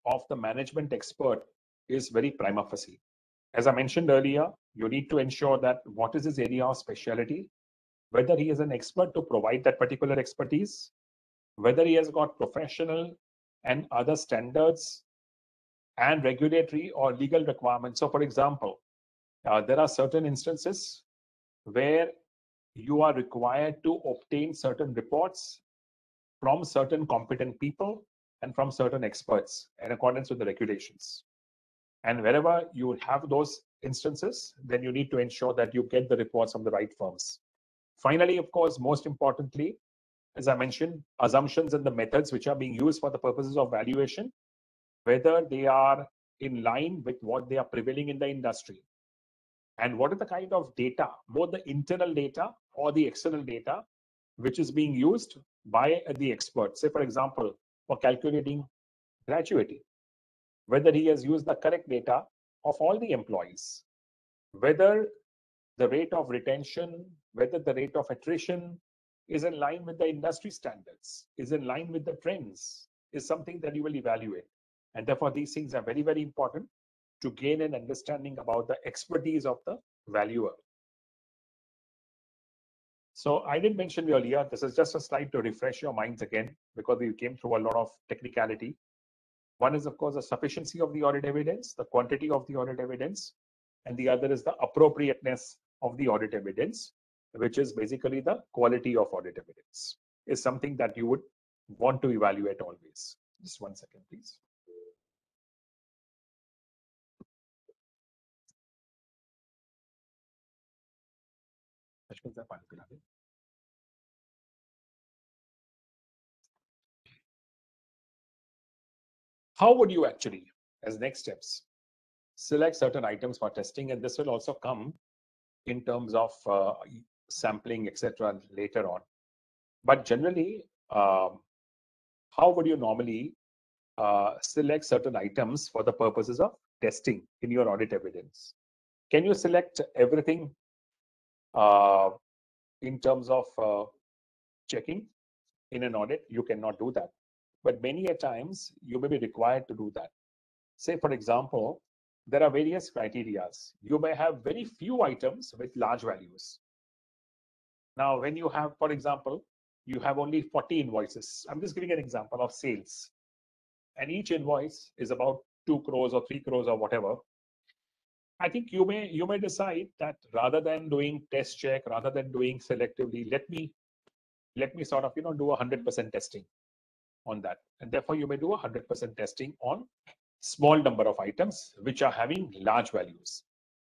[SPEAKER 3] of the management expert is very prima facie. As I mentioned earlier, you need to ensure that what is his area of specialty, whether he is an expert to provide that particular expertise, whether he has got professional and other standards and regulatory or legal requirements. So for example, uh, there are certain instances where you are required to obtain certain reports from certain competent people and from certain experts in accordance with the regulations. And wherever you have those instances, then you need to ensure that you get the reports from the right firms. Finally, of course, most importantly, as I mentioned, assumptions and the methods which are being used for the purposes of valuation, whether they are in line with what they are prevailing in the industry. And what is the kind of data, both the internal data or the external data, which is being used by the expert. Say, for example, for calculating gratuity, whether he has used the correct data of all the employees, whether the rate of retention, whether the rate of attrition is in line with the industry standards, is in line with the trends, is something that you will evaluate. And therefore, these things are very, very important to gain an understanding about the expertise of the valuer. So I did mention earlier, this is just a slide to refresh your minds again, because we came through a lot of technicality. One is, of course, the sufficiency of the audit evidence, the quantity of the audit evidence, and the other is the appropriateness of the audit evidence, which is basically the quality of audit evidence, is something that you would want to evaluate always. Just one second, please. How would you actually, as next steps, select certain items for testing? And this will also come in terms of uh, sampling, et cetera later on. But generally, um, how would you normally uh, select certain items for the purposes of testing in your audit evidence? Can you select everything uh, in terms of uh, checking in an audit? You cannot do that. But many a times you may be required to do that. Say, for example, there are various criteria. You may have very few items with large values. Now, when you have, for example, you have only forty invoices. I'm just giving an example of sales. And each invoice is about two crores or three crores or whatever. I think you may you may decide that rather than doing test check, rather than doing selectively, let me let me sort of you know do a hundred percent testing on that. And therefore, you may do a hundred percent testing on small number of items which are having large values.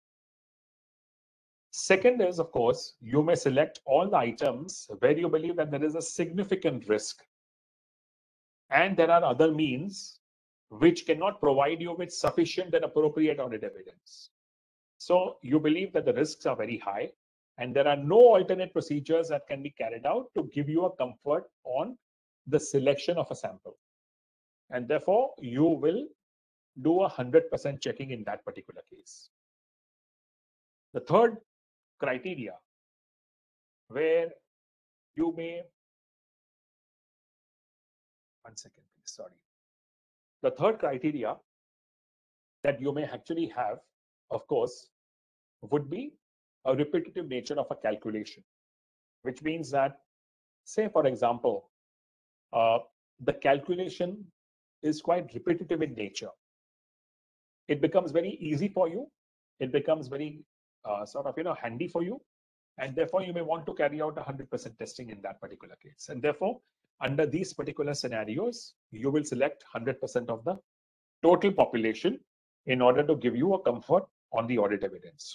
[SPEAKER 3] Second is, of course, you may select all the items where you believe that there is a significant risk. And there are other means which cannot provide you with sufficient and appropriate audit evidence. So you believe that the risks are very high and there are no alternate procedures that can be carried out to give you a comfort on the selection of a sample. And therefore, you will do a one hundred percent checking in that particular case. The third criteria where you may, one second, please, sorry. The third criteria that you may actually have, of course, would be a repetitive nature of a calculation, which means that, say, for example, uh, the calculation is quite repetitive in nature. It becomes very easy for you. It becomes very uh, sort of, you know, handy for you. And therefore, you may want to carry out one hundred percent testing in that particular case. And therefore, under these particular scenarios, you will select one hundred percent of the total population in order to give you a comfort on the audit evidence.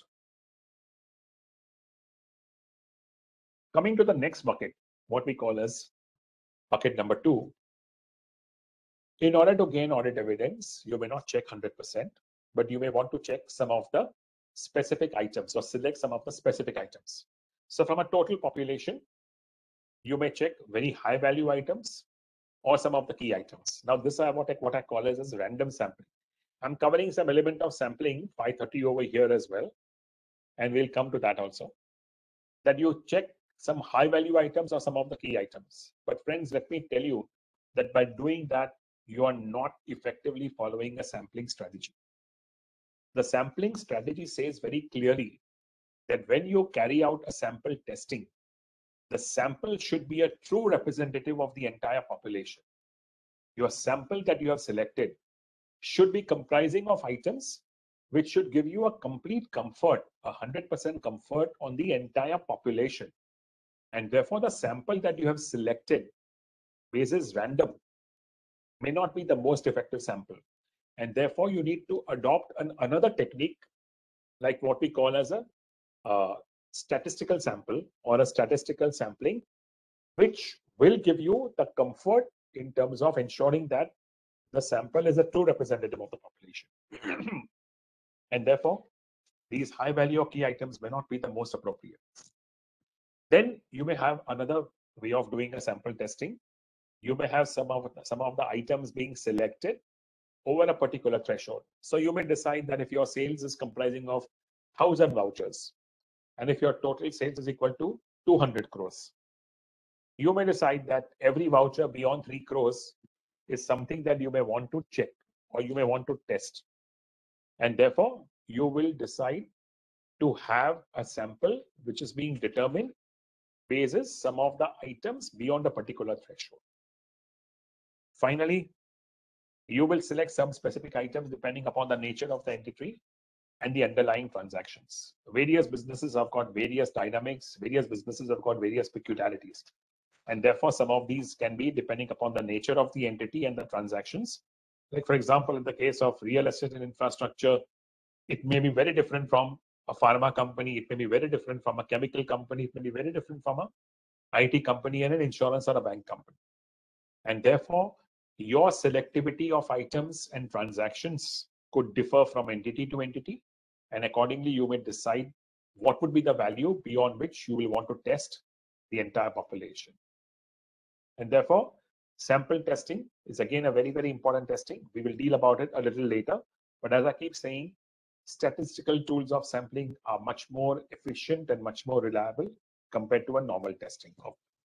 [SPEAKER 3] Coming to the next bucket, what we call as bucket number two. In order to gain audit evidence, you may not check one hundred percent, but you may want to check some of the specific items or select some of the specific items. So from a total population, you may check very high value items or some of the key items. Now this is what I, what I call as, as random sampling. I'm covering some element of sampling five thirty over here as well. And we'll come to that also. That you check some high value items or some of the key items. But friends, let me tell you that by doing that, you are not effectively following a sampling strategy. The sampling strategy says very clearly that when you carry out a sample testing, the sample should be a true representative of the entire population. Your sample that you have selected should be comprising of items which should give you a complete comfort, one hundred percent comfort on the entire population. And therefore, the sample that you have selected, basis random, may not be the most effective sample. And therefore, you need to adopt an, another technique, like what we call as a uh, statistical sample or a statistical sampling, which will give you the comfort in terms of ensuring that the sample is a true representative of the population. And therefore, these high value or key items may not be the most appropriate. Then you may have another way of doing a sample testing. You may have some of, some of the items being selected over a particular threshold. So you may decide that if your sales is comprising of one thousand vouchers, and if your total sales is equal to two hundred crores, you may decide that every voucher beyond three crores is something that you may want to check or you may want to test. And therefore, you will decide to have a sample which is being determined basis some of the items beyond a particular threshold. Finally, you will select some specific items depending upon the nature of the entity and the underlying transactions. Various businesses have got various dynamics, various businesses have got various peculiarities. And therefore, some of these can be depending upon the nature of the entity and the transactions. Like, for example, in the case of real estate and infrastructure, it may be very different from a pharma company, it may be very different from a chemical company, it may be very different from a I T company and an insurance or a bank company. And therefore, your selectivity of items and transactions could differ from entity to entity. And accordingly, you may decide what would be the value beyond which you will want to test the entire population. And therefore, sample testing is again a very, very important testing. We will deal about it a little later. But as I keep saying, statistical tools of sampling are much more efficient and much more reliable compared to a normal testing.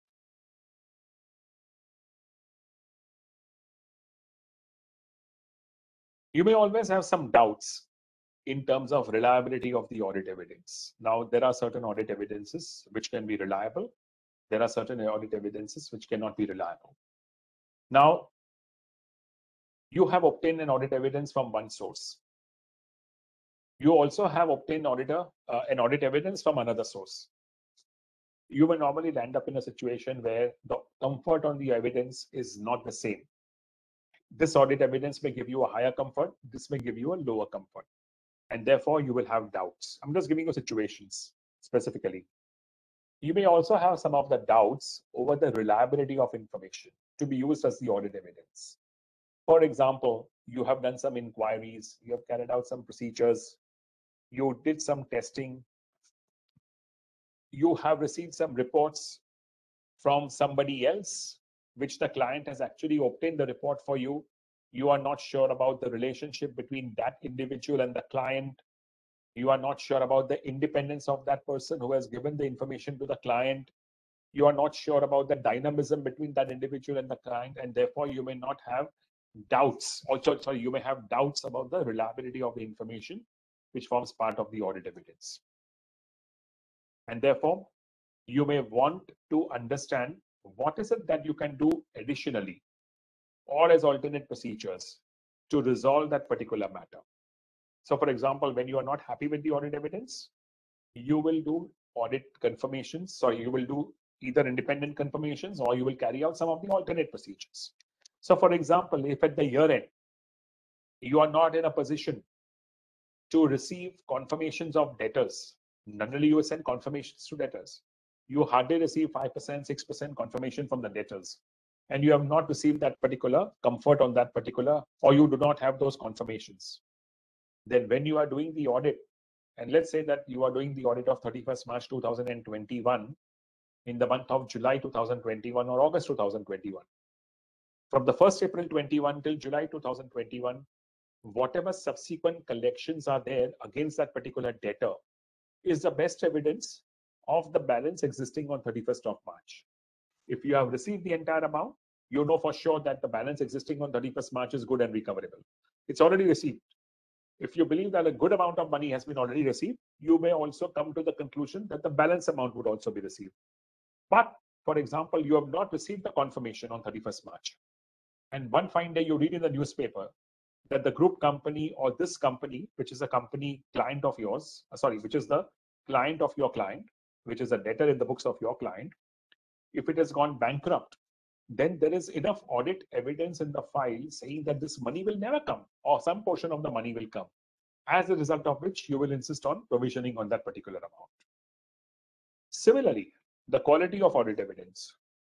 [SPEAKER 3] You may always have some doubts in terms of reliability of the audit evidence. Now, there are certain audit evidences which can be reliable. There are certain audit evidences which cannot be reliable. Now, you have obtained an audit evidence from one source. You also have obtained auditor, uh, an audit evidence from another source. You will normally land up in a situation where the comfort on the evidence is not the same. This audit evidence may give you a higher comfort. This may give you a lower comfort. And therefore, you will have doubts. I'm just giving you situations specifically. You may also have some of the doubts over the reliability of information to be used as the audit evidence. For example, you have done some inquiries, you have carried out some procedures, you did some testing, you have received some reports from somebody else, which the client has actually obtained the report for you. You are not sure about the relationship between that individual and the client. You are not sure about the independence of that person who has given the information to the client. You are not sure about the dynamism between that individual and the client, and therefore you may not have doubts. Also, sorry, you may have doubts about the reliability of the information, which forms part of the audit evidence. And therefore, you may want to understand what is it that you can do additionally or as alternate procedures to resolve that particular matter. So, for example, when you are not happy with the audit evidence, you will do audit confirmations. Sorry, you will do either independent confirmations or you will carry out some of the alternate procedures. So, for example, if at the year end, you are not in a position to receive confirmations of debtors, normally you will send confirmations to debtors. You hardly receive five percent, six percent confirmation from the debtors, and you have not received that particular comfort on that particular, or you do not have those confirmations. Then when you are doing the audit, and let's say that you are doing the audit of thirty-first March two thousand twenty-one in the month of July two thousand twenty-one or August two thousand twenty-one. From the first April twenty-one till July two thousand twenty-one, whatever subsequent collections are there against that particular debtor is the best evidence of the balance existing on thirty-first of March. If you have received the entire amount, you know for sure that the balance existing on thirty-first March is good and recoverable. It's already received. If you believe that a good amount of money has been already received, you may also come to the conclusion that the balance amount would also be received. But for example, you have not received the confirmation on thirty-first March. And one fine day you read in the newspaper that the group company or this company, which is a company client of yours, sorry, which is the client of your client, which is a debtor in the books of your client, if it has gone bankrupt, then there is enough audit evidence in the file saying that this money will never come or some portion of the money will come, as a result of which you will insist on provisioning on that particular amount. Similarly, the quality of audit evidence.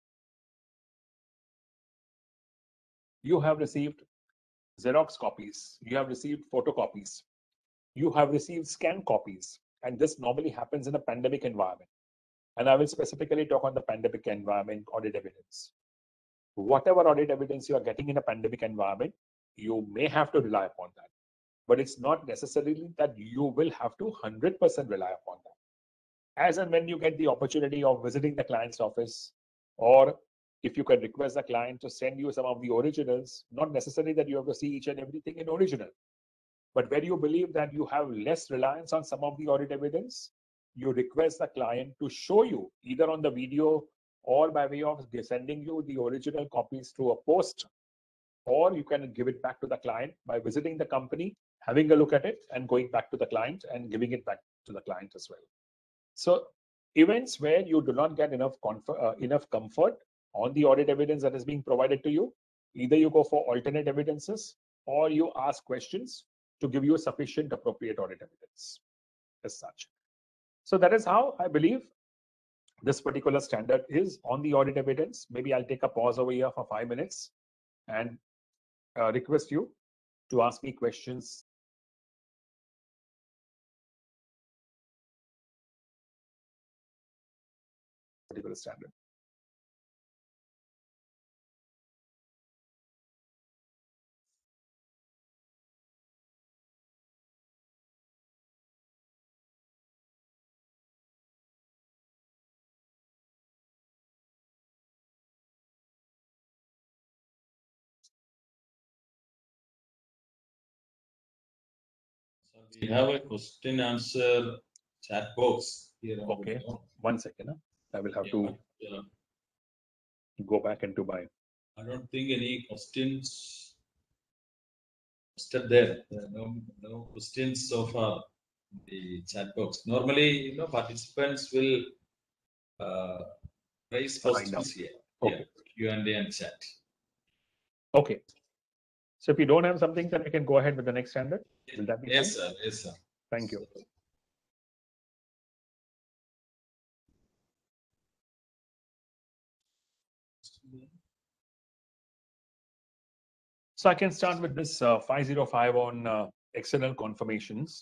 [SPEAKER 3] You have received Xerox copies, you have received photocopies, you have received scanned copies, and this normally happens in a pandemic environment. And I will specifically talk on the pandemic environment audit evidence. Whatever audit evidence you are getting in a pandemic environment, you may have to rely upon that. But it's not necessarily that you will have to one hundred percent rely upon that. As and when you get the opportunity of visiting the client's office, or if you can request the client to send you some of the originals, not necessarily that you have to see each and everything in original, but where you believe that you have less reliance on some of the audit evidence, you request the client to show you either on the video or by way of sending you the original copies through a post, or you can give it back to the client by visiting the company, having a look at it and going back to the client and giving it back to the client as well. So events where you do not get enough comfort, uh, enough comfort on the audit evidence that is being provided to you, either you go for alternate evidences or you ask questions to give you sufficient appropriate audit evidence as such. So that is how I believe this particular standard is on the audit evidence. Maybe I'll take a pause over here for five minutes and uh, request you to ask me questions. Particular standard.
[SPEAKER 1] So we have a question answer chat box here.
[SPEAKER 3] Okay, one second. Huh? I will have
[SPEAKER 1] yeah,
[SPEAKER 3] to
[SPEAKER 1] yeah.
[SPEAKER 3] go back into my.
[SPEAKER 1] I don't think any questions posted there. There are no, no questions so far in the chat box. Normally, you know, participants will uh, raise questions here.
[SPEAKER 3] Okay.
[SPEAKER 1] Yeah, Q and A and chat.
[SPEAKER 3] Okay. So if you don't have something, then we can go ahead with the next standard. Will that be
[SPEAKER 1] Yes,
[SPEAKER 3] fine?
[SPEAKER 1] sir. Yes, sir.
[SPEAKER 3] Thank you. So I can start with this uh, five oh five on uh, external confirmations.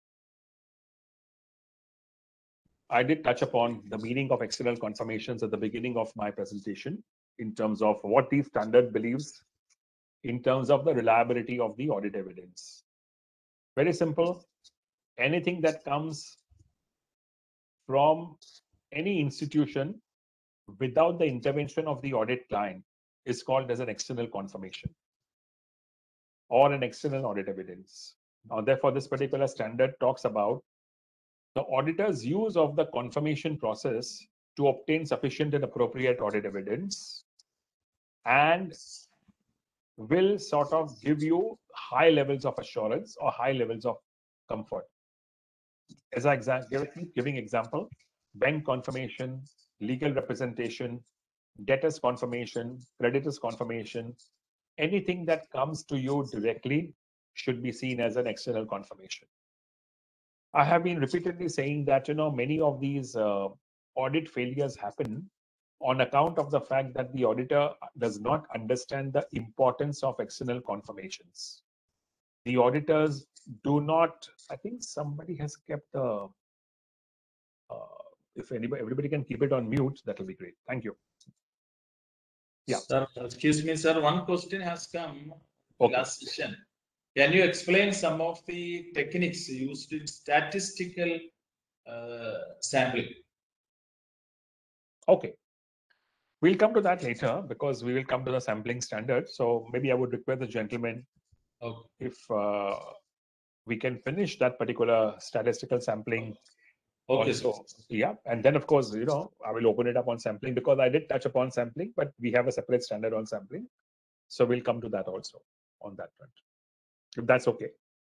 [SPEAKER 3] I did touch upon the meaning of external confirmations at the beginning of my presentation in terms of what the standard believes in terms of the reliability of the audit evidence. Very simple. Anything that comes from any institution without the intervention of the audit client is called as an external confirmation or an external audit evidence. Now, therefore, this particular standard talks about the auditor's use of the confirmation process to obtain sufficient and appropriate audit evidence and will sort of give you high levels of assurance or high levels of comfort. As I keep giving example, bank confirmation, legal representation, debtors confirmation, creditors confirmation, anything that comes to you directly should be seen as an external confirmation. I have been repeatedly saying that, you know, many of these uh, audit failures happen on account of the fact that the auditor does not understand the importance of external confirmations. The auditors do not, I think somebody has kept the, uh, if anybody, everybody can keep it on mute, that will be great. Thank you. Yeah.
[SPEAKER 1] Sir, excuse me, sir. One question has come
[SPEAKER 3] Okay.
[SPEAKER 1] last session. Can you explain some of the techniques used in statistical uh, sampling?
[SPEAKER 3] Okay. We'll come to that later because we will come to the sampling standard. So maybe I would request the gentleman
[SPEAKER 1] Okay.
[SPEAKER 3] if uh, we can finish that particular statistical sampling.
[SPEAKER 1] Okay,
[SPEAKER 3] Also,
[SPEAKER 1] sir.
[SPEAKER 3] yeah, and then of course, you know, I will open it up on sampling because I did touch upon sampling, but we have a separate standard on sampling. So we'll come to that also on that front, if that's okay.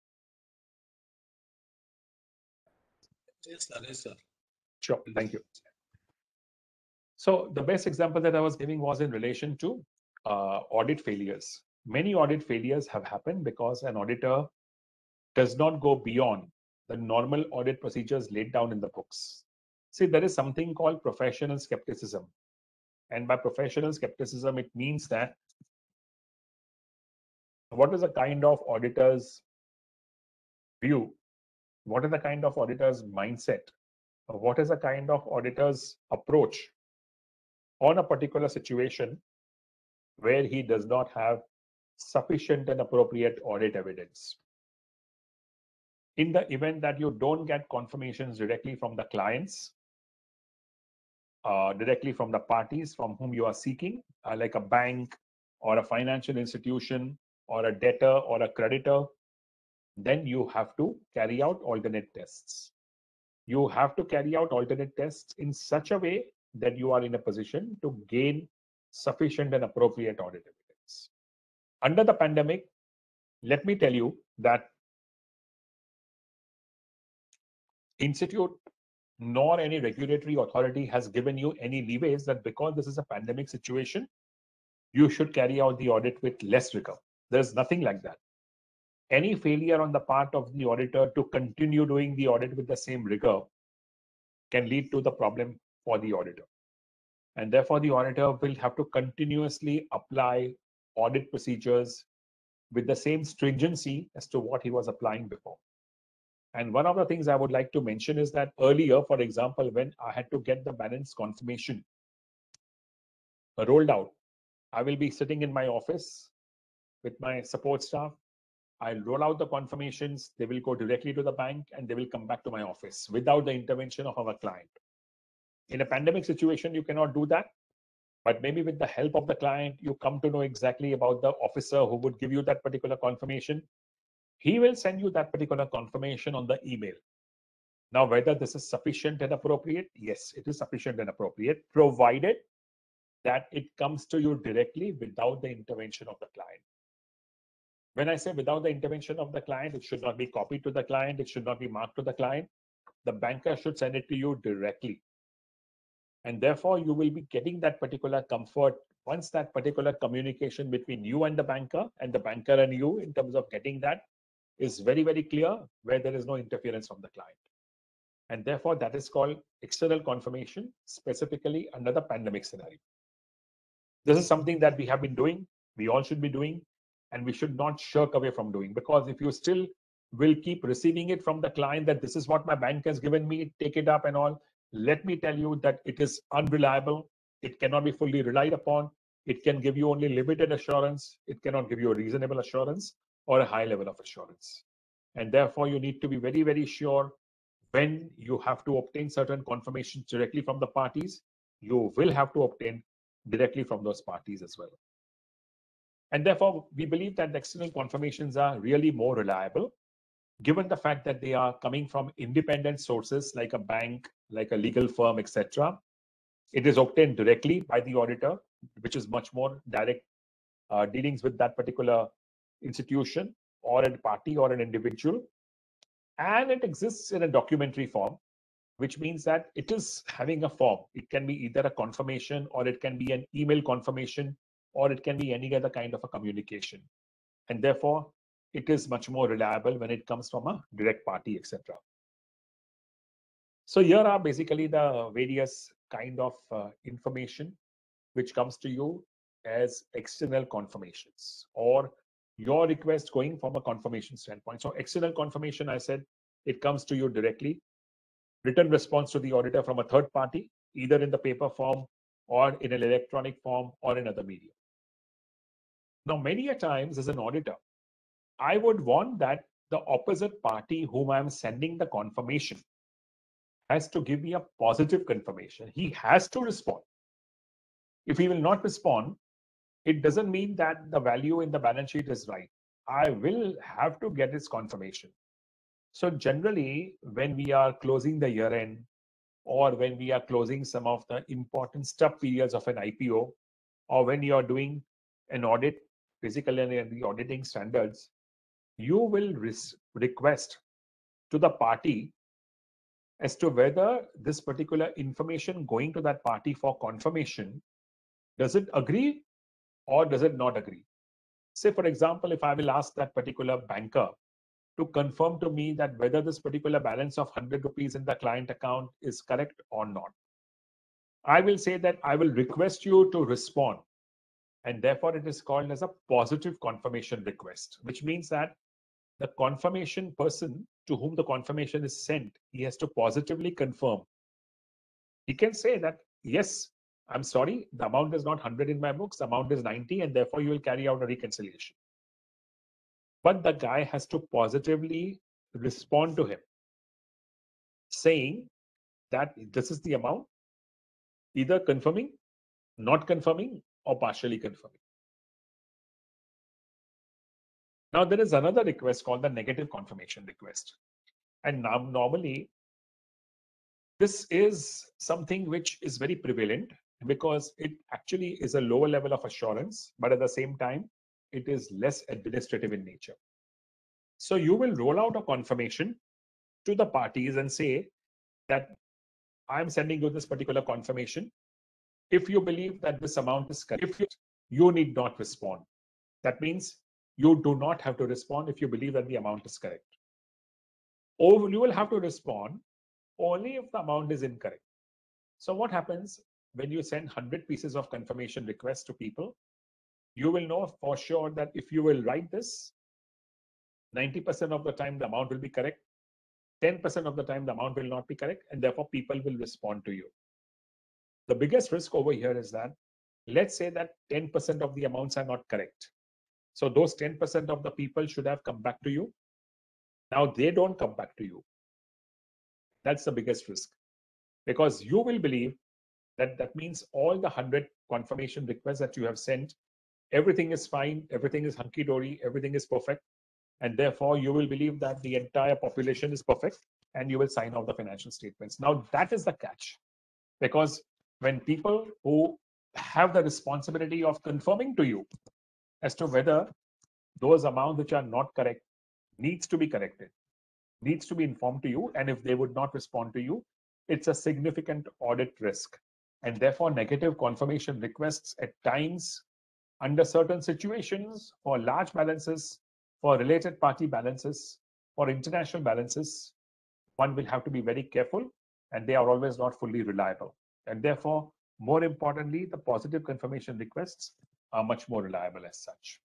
[SPEAKER 1] Yes, sir. Yes, sir.
[SPEAKER 3] Sure, thank you. So the best example that I was giving was in relation to uh, audit failures. Many audit failures have happened because an auditor does not go beyond the normal audit procedures laid down in the books. See, there is something called professional skepticism. And by professional skepticism, it means that what is the kind of auditor's view? What is the kind of auditor's mindset? What is the kind of auditor's approach on a particular situation where he does not have sufficient and appropriate audit evidence? In the event that you don't get confirmations directly from the clients, uh, directly from the parties from whom you are seeking, uh, like a bank or a financial institution or a debtor or a creditor, then you have to carry out alternate tests. You have to carry out alternate tests in such a way that you are in a position to gain sufficient and appropriate audit evidence. Under the pandemic, let me tell you that Institute nor any regulatory authority has given you any leeways that because this is a pandemic situation, you should carry out the audit with less rigor. There's nothing like that. Any failure on the part of the auditor to continue doing the audit with the same rigor can lead to the problem for the auditor. And therefore, the auditor will have to continuously apply audit procedures with the same stringency as to what he was applying before. And one of the things I would like to mention is that earlier, for example, when I had to get the balance confirmation rolled out, I will be sitting in my office with my support staff. I'll roll out the confirmations. They will go directly to the bank and they will come back to my office without the intervention of our client. In a pandemic situation, you cannot do that. But maybe with the help of the client, you come to know exactly about the officer who would give you that particular confirmation. He will send you that particular confirmation on the email. Now, whether this is sufficient and appropriate, yes, it is sufficient and appropriate, provided that it comes to you directly without the intervention of the client. When I say without the intervention of the client, it should not be copied to the client. It should not be marked to the client. The banker should send it to you directly. And therefore, you will be getting that particular comfort once that particular communication between you and the banker and the banker and you in terms of getting that is very, very clear, where there is no interference from the client. And therefore, that is called external confirmation, specifically under the pandemic scenario. This is something that we have been doing, we all should be doing, and we should not shirk away from doing, because if you still will keep receiving it from the client that this is what my bank has given me, take it up and all, let me tell you that it is unreliable. It cannot be fully relied upon. It can give you only limited assurance. It cannot give you a reasonable assurance or a high level of assurance. And therefore, you need to be very, very sure when you have to obtain certain confirmations directly from the parties, you will have to obtain directly from those parties as well. And therefore, we believe that the external confirmations are really more reliable, given the fact that they are coming from independent sources like a bank, like a legal firm, et cetera. It is obtained directly by the auditor, which is much more direct uh, dealings with that particular institution or a party or an individual. And it exists in a documentary form, which means that it is having a form. It can be either a confirmation or it can be an email confirmation, or it can be any other kind of a communication. And therefore, it is much more reliable when it comes from a direct party, et cetera. So here are basically the various kind of uh, information which comes to you as external confirmations or your request going from a confirmation standpoint. So external confirmation, I said, it comes to you directly. Written response to the auditor from a third party, either in the paper form or in an electronic form or in other media. Now, many a times as an auditor, I would want that the opposite party whom I'm sending the confirmation has to give me a positive confirmation. He has to respond. If he will not respond, it doesn't mean that the value in the balance sheet is right. I will have to get his confirmation. So generally, when we are closing the year end, or when we are closing some of the important stub periods of an I P O, or when you are doing an audit, basically in the auditing standards, you will request to the party as to whether this particular information going to that party for confirmation, does it agree or does it not agree? Say, for example, if I will ask that particular banker to confirm to me that whether this particular balance of one hundred rupees in the client account is correct or not, I will say that I will request you to respond. And therefore, it is called as a positive confirmation request, which means that the confirmation person to whom the confirmation is sent, he has to positively confirm. He can say that, yes, I'm sorry, the amount is not one hundred in my books, the amount is ninety, and therefore you will carry out a reconciliation. But the guy has to positively respond to him, saying that this is the amount, either confirming, not confirming, or partially confirming. Now, there is another request called the negative confirmation request. And now, normally, this is something which is very prevalent because it actually is a lower level of assurance, but at the same time, it is less administrative in nature. So you will roll out a confirmation to the parties and say that I'm sending you this particular confirmation. If you believe that this amount is correct, if you, you need not respond. That means you do not have to respond if you believe that the amount is correct. Or you will have to respond only if the amount is incorrect. So what happens when you send one hundred pieces of confirmation requests to people? You will know for sure that if you will write this, ninety percent of the time the amount will be correct, ten percent of the time the amount will not be correct, and therefore people will respond to you. The biggest risk over here is that, let's say that ten percent of the amounts are not correct. So those ten percent of the people should have come back to you. Now they don't come back to you. That's the biggest risk, because you will believe that that means all the one hundred confirmation requests that you have sent, everything is fine, everything is hunky-dory, everything is perfect. And therefore you will believe that the entire population is perfect and you will sign off the financial statements. Now that is the catch, because when people who have the responsibility of confirming to you as to whether those amounts which are not correct needs to be corrected, needs to be informed to you, and if they would not respond to you, it's a significant audit risk. And therefore negative confirmation requests at times, under certain situations, for large balances, for related party balances, for international balances, one will have to be very careful, and they are always not fully reliable. And therefore, more importantly, the positive confirmation requests are much more reliable as such.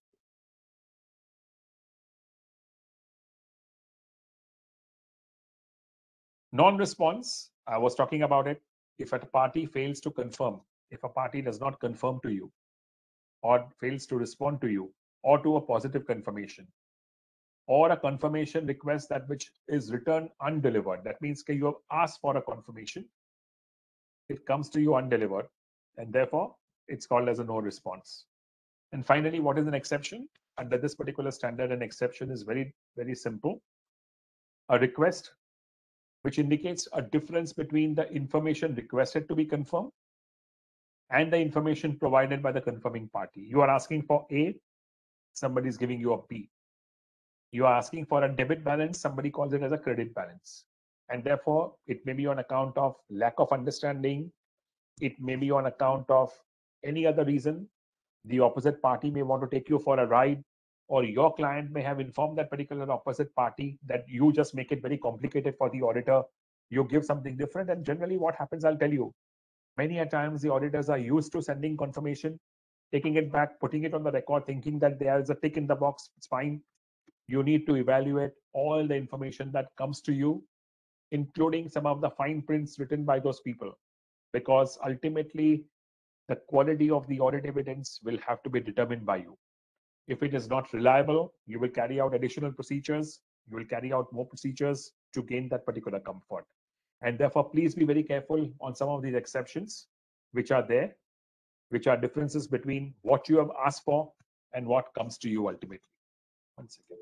[SPEAKER 3] Non-response, I was talking about it. If a party fails to confirm, if a party does not confirm to you, or fails to respond to you, or to a positive confirmation, or a confirmation request that which is returned undelivered. That means you have asked for a confirmation, it comes to you undelivered, and therefore it's called as a no response. And finally, what is an exception? Under this particular standard, an exception is very, very simple. A request which indicates a difference between the information requested to be confirmed and the information provided by the confirming party. You are asking for A, somebody is giving you a B. You are asking for a debit balance, somebody calls it as a credit balance. And therefore, it may be on account of lack of understanding. It may be on account of any other reason. The opposite party may want to take you for a ride, or your client may have informed that particular opposite party that you just make it very complicated for the auditor. You give something different. And generally what happens, I'll tell you, many a times the auditors are used to sending confirmation, taking it back, putting it on the record, thinking that there is a tick in the box, it's fine. You need to evaluate all the information that comes to you, including some of the fine prints written by those people, because ultimately the quality of the audit evidence will have to be determined by you. If it is not reliable, you will carry out additional procedures, you will carry out more procedures to gain that particular comfort. And therefore, please be very careful on some of these exceptions which are there. which are differences between what you have asked for and what comes to you ultimately. One second.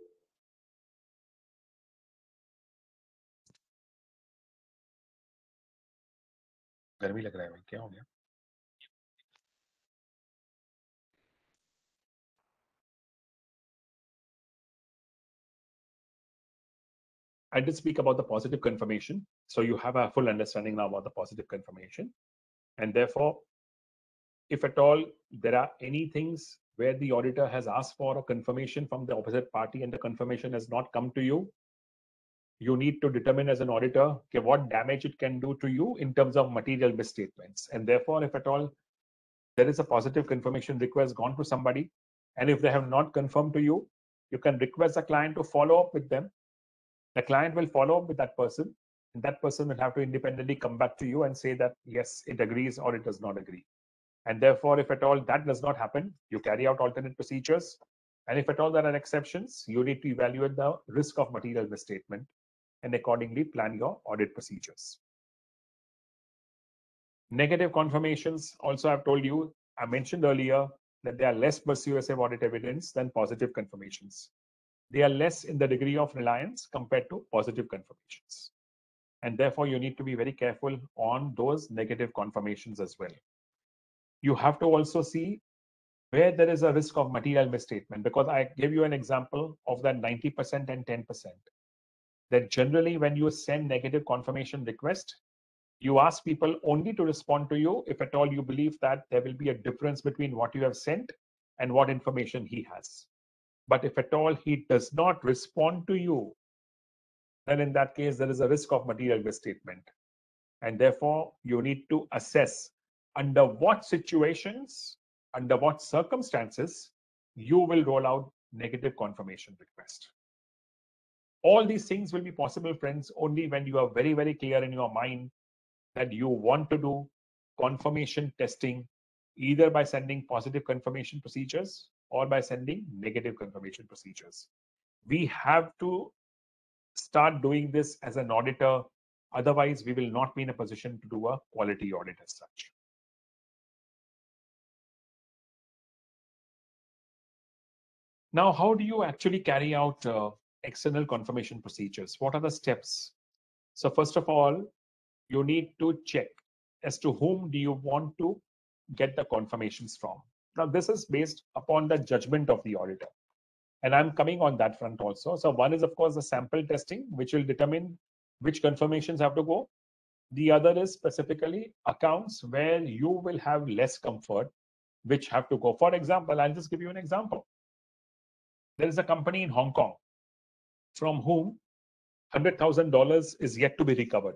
[SPEAKER 3] गर्मी लग रहा है भाई, क्या हो गया? I did speak about the positive confirmation. So you have a full understanding now about the positive confirmation. And therefore, if at all there are any things where the auditor has asked for a confirmation from the opposite party and the confirmation has not come to you, you need to determine as an auditor okay, what damage it can do to you in terms of material misstatements. And therefore, if at all there is a positive confirmation request gone to somebody, and if they have not confirmed to you, you can request the client to follow up with them. The client will follow up with that person, and that person will have to independently come back to you and say that, yes, it agrees or it does not agree. And therefore, if at all that does not happen, you carry out alternate procedures. And if at all there are exceptions, you need to evaluate the risk of material misstatement and accordingly plan your audit procedures. Negative confirmations, also I've told you, I mentioned earlier that they are less persuasive audit evidence than positive confirmations. They are less in the degree of reliance compared to positive confirmations. And therefore, you need to be very careful on those negative confirmations as well. You have to also see where there is a risk of material misstatement, because I gave you an example of that ninety percent and ten percent. That generally when you send negative confirmation request, you ask people only to respond to you if at all you believe that there will be a difference between what you have sent and what information he has. But if at all he does not respond to you, then in that case, there is a risk of material misstatement. And therefore, you need to assess under what situations, under what circumstances, you will roll out negative confirmation request. All these things will be possible, friends, only when you are very, very clear in your mind that you want to do confirmation testing, either by sending positive confirmation procedures or by sending negative confirmation procedures. We have to start doing this as an auditor. Otherwise, we will not be in a position to do a quality audit as such. Now, how do you actually carry out uh, external confirmation procedures? What are the steps? So first of all, you need to check as to whom do you want to get the confirmations from. Now, this is based upon the judgment of the auditor. And I'm coming on that front also. So one is, of course, the sample testing, which will determine which confirmations have to go. The other is specifically accounts where you will have less comfort, which have to go. For example, I'll just give you an example. There is a company in Hong Kong from whom one hundred thousand dollars is yet to be recovered.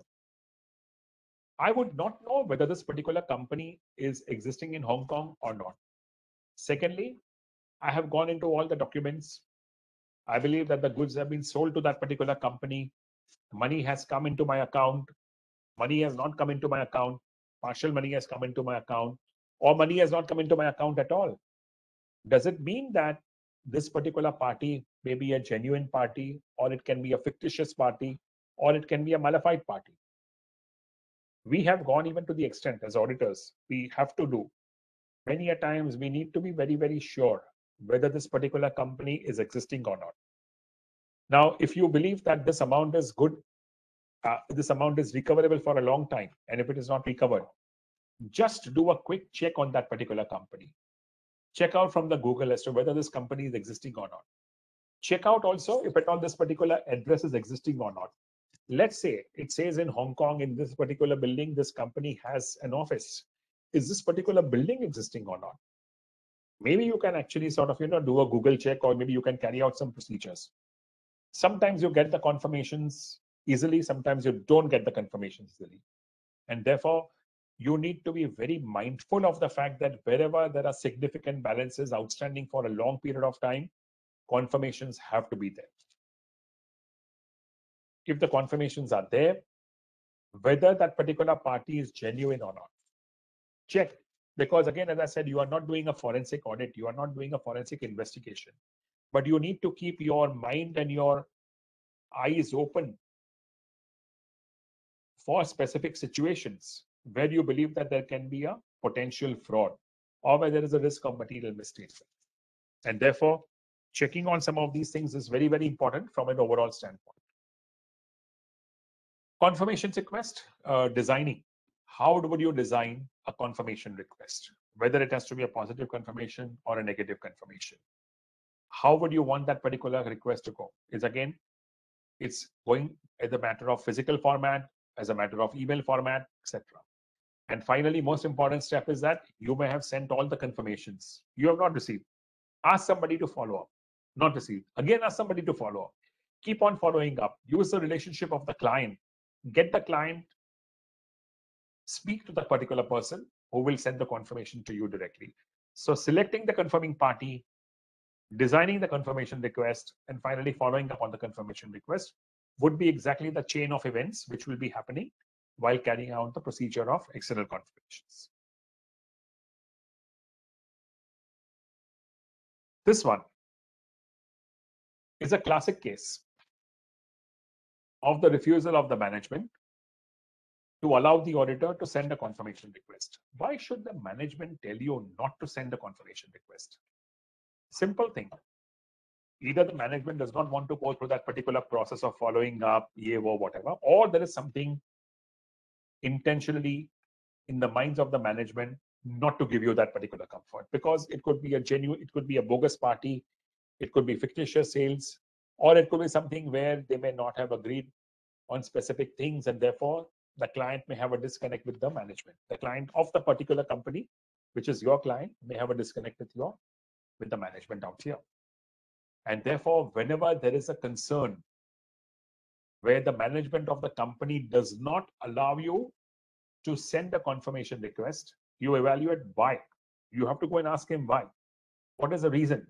[SPEAKER 3] I would not know whether this particular company is existing in Hong Kong or not. Secondly, I have gone into all the documents. I believe that the goods have been sold to that particular company. Money has come into my account. Money has not come into my account. Partial money has come into my account, or money has not come into my account at all. Does it mean that this particular party may be a genuine party, or it can be a fictitious party, or it can be a malified party? We have gone even to the extent as auditors, we have to do. Many a times we need to be very, very sure whether this particular company is existing or not. Now, if you believe that this amount is good, uh, this amount is recoverable for a long time, and if it is not recovered, just do a quick check on that particular company. Check out from the Google as to whether this company is existing or not. Check out also if at all this particular address is existing or not. Let's say it says in Hong Kong, in this particular building, this company has an office. Is this particular building existing or not? Maybe you can actually sort of, you know, do a Google check, or maybe you can carry out some procedures. Sometimes you get the confirmations easily, sometimes you don't get the confirmations easily. And therefore, you need to be very mindful of the fact that wherever there are significant balances outstanding for a long period of time, confirmations have to be there. If the confirmations are there, whether that particular party is genuine or not, check. Because again, as I said, you are not doing a forensic audit, you are not doing a forensic investigation, but you need to keep your mind and your eyes open for specific situations where you believe that there can be a potential fraud. or where there is a risk of material misstatement. And therefore, checking on some of these things is very, very important from an overall standpoint. Confirmation request, uh, designing. How would you design a confirmation request? Whether it has to be a positive confirmation or a negative confirmation. How would you want that particular request to go? Is again, it's going as a matter of physical format, as a matter of email format, et cetera. And finally, most important step is that you may have sent all the confirmations. You have not received. Ask somebody to follow up. Not received. Again, ask somebody to follow up. Keep on following up. Use the relationship of the client. Get the client, speak to the particular person who will send the confirmation to you directly. So selecting the confirming party, designing the confirmation request, and finally following up on the confirmation request would be exactly the chain of events which will be happening while carrying out the procedure of external confirmations. This one is a classic case of the refusal of the management to allow the auditor to send a confirmation request. Why should the management tell you not to send a confirmation request? Simple thing. Either the management does not want to go through that particular process of following up, E A or whatever, or there is something intentionally in the minds of the management not to give you that particular comfort, because it could be a genuine, it could be a bogus party, it could be fictitious sales, or it could be something where they may not have agreed on specific things, and therefore the client may have a disconnect with the management. The client of the particular company, which is your client, may have a disconnect with your with the management out here. And therefore, whenever there is a concern where the management of the company does not allow you to send a confirmation request, you evaluate why. You have to go and ask him why. What is the reason?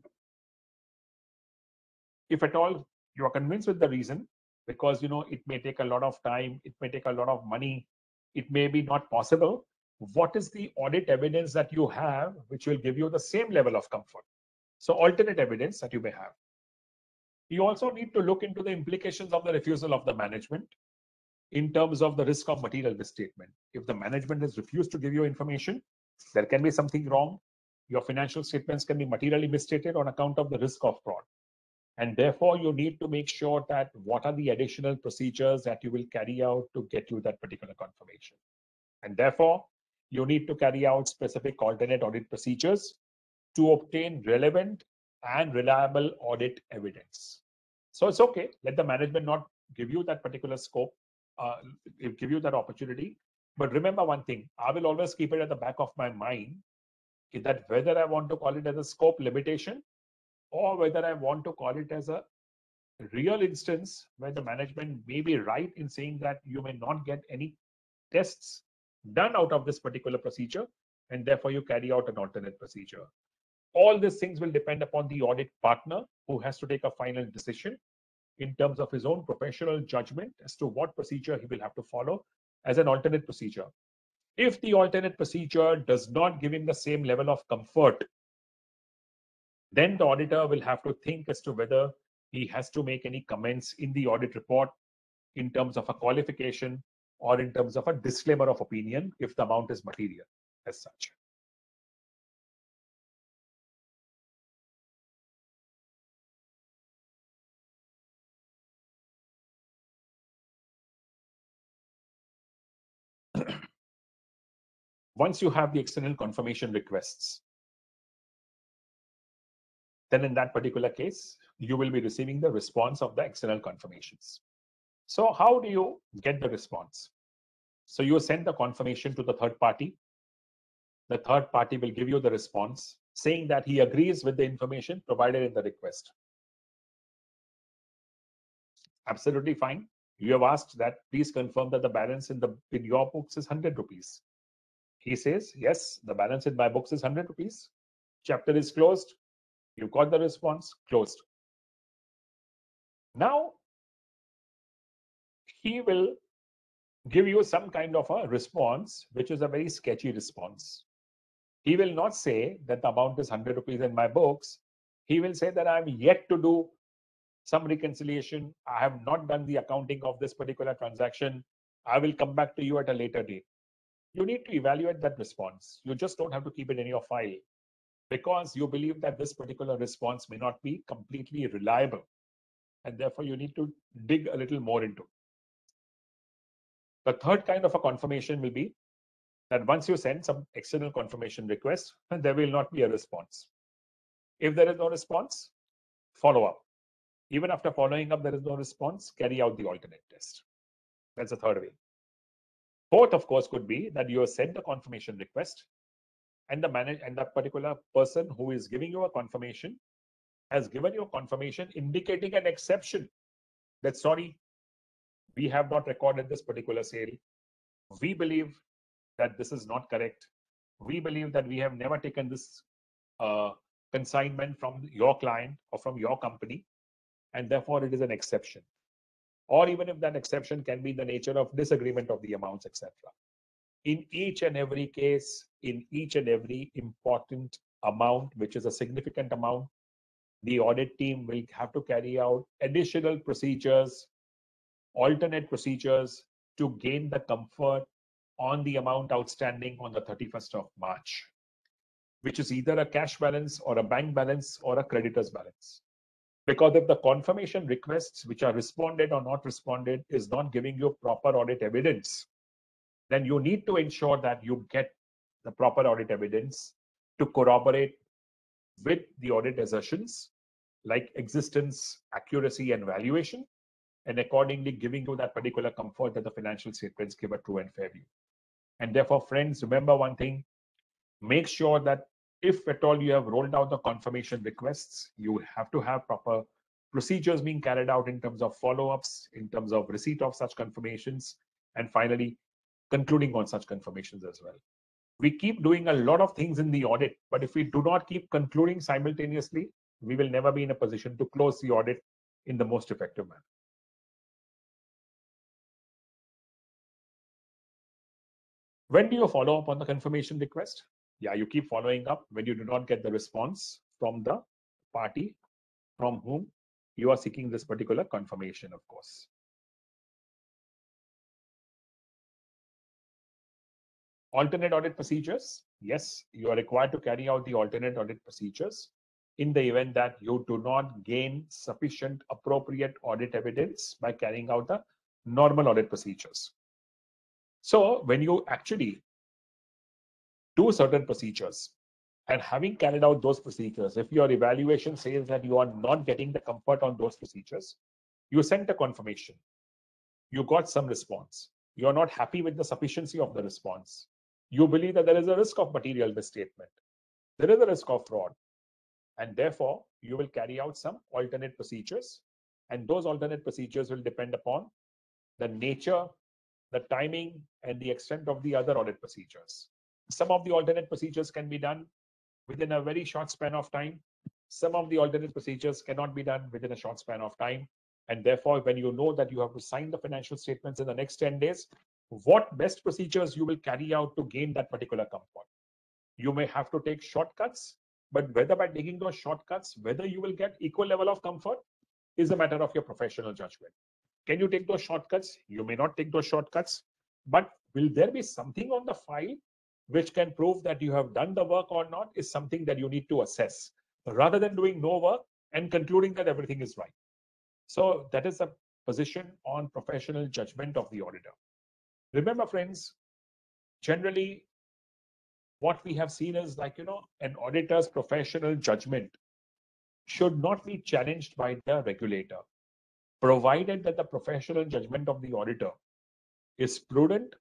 [SPEAKER 3] If at all you are convinced with the reason, because you know it may take a lot of time, it may take a lot of money, it may be not possible, what is the audit evidence that you have which will give you the same level of comfort? So alternate evidence that you may have. You also need to look into the implications of the refusal of the management in terms of the risk of material misstatement. If the management has refused to give you information, there can be something wrong. Your financial statements can be materially misstated on account of the risk of fraud. And therefore, you need to make sure that what are the additional procedures that you will carry out to get you that particular confirmation. And therefore, you need to carry out specific alternate audit procedures to obtain relevant and reliable audit evidence. So it's okay, let the management not give you that particular scope, uh, give you that opportunity. But remember one thing, I will always keep it at the back of my mind, is that whether I want to call it as a scope limitation or whether I want to call it as a real instance where the management may be right in saying that you may not get any tests done out of this particular procedure, and therefore you carry out an alternate procedure. All these things will depend upon the audit partner who has to take a final decision in terms of his own professional judgment as to what procedure he will have to follow as an alternate procedure. If the alternate procedure does not give him the same level of comfort, then the auditor will have to think as to whether he has to make any comments in the audit report in terms of a qualification or in terms of a disclaimer of opinion if the amount is material as such. Once you have the external confirmation requests, then in that particular case, you will be receiving the response of the external confirmations. So how do you get the response? So you send the confirmation to the third party. The third party will give you the response saying that he agrees with the information provided in the request. Absolutely fine. You have asked that, please confirm that the balance in the in your books is one hundred rupees. He says, yes, the balance in my books is one hundred rupees. Chapter is closed. You got the response, closed. Now, he will give you some kind of a response, which is a very sketchy response. He will not say that the amount is one hundred rupees in my books. He will say that I have yet to do some reconciliation. I have not done the accounting of this particular transaction. I will come back to you at a later date. you need to evaluate that response. You just don't have to keep it in your file because you believe that this particular response may not be completely reliable. And therefore, you need to dig a little more into it. The third kind of a confirmation will be that once you send some external confirmation request, there will not be a response. If there is no response, follow up. Even after following up, there is no response, carry out the alternate test. That's the third way. Fourth, of course, could be that you have sent a confirmation request and the manage and that particular person who is giving you a confirmation has given you a confirmation indicating an exception that, sorry, we have not recorded this particular sale. We believe that this is not correct. We believe that we have never taken this uh, consignment from your client or from your company, and therefore it is an exception. Or even if that exception can be in the nature of disagreement of the amounts, et cetera. In each and every case, in each and every important amount, which is a significant amount, the audit team will have to carry out additional procedures, alternate procedures to gain the comfort on the amount outstanding on the thirty-first of March, which is either a cash balance or a bank balance or a creditor's balance. Because if the confirmation requests which are responded or not responded is not giving you proper audit evidence, then you need to ensure that you get the proper audit evidence to corroborate with the audit assertions like existence, accuracy, and valuation, and accordingly giving you that particular comfort that the financial statements give a true and fair view. And therefore, friends, remember one thing, make sure that if at all you have rolled out the confirmation requests, you have to have proper procedures being carried out in terms of follow-ups, in terms of receipt of such confirmations, and finally, concluding on such confirmations as well. We keep doing a lot of things in the audit, but if we do not keep concluding simultaneously, we will never be in a position to close the audit in the most effective manner. When do you follow up on the confirmation request? Yeah, you keep following up when you do not get the response from the party from whom you are seeking this particular confirmation, of course. Alternate audit procedures. Yes, you are required to carry out the alternate audit procedures in the event that you do not gain sufficient appropriate audit evidence by carrying out the normal audit procedures. So when you actually do certain procedures and having carried out those procedures, if your evaluation says that you are not getting the comfort on those procedures, you sent a confirmation, you got some response, you are not happy with the sufficiency of the response, you believe that there is a risk of material misstatement, there is a risk of fraud, and therefore you will carry out some alternate procedures, and those alternate procedures will depend upon the nature, the timing, and the extent of the other audit procedures. Some of the alternate procedures can be done within a very short span of time. Some of the alternate procedures cannot be done within a short span of time. And therefore, when you know that you have to sign the financial statements in the next ten days, what best procedures you will carry out to gain that particular comfort? You may have to take shortcuts, but whether by taking those shortcuts, whether you will get equal level of comfort is a matter of your professional judgment. Can you take those shortcuts? You may not take those shortcuts, but will there be something on the file which can prove that you have done the work or not is something that you need to assess rather than doing no work and concluding that everything is right. So that is a position on professional judgment of the auditor. Remember, friends, generally what we have seen is like, you know, an auditor's professional judgment should not be challenged by the regulator, provided that the professional judgment of the auditor is prudent,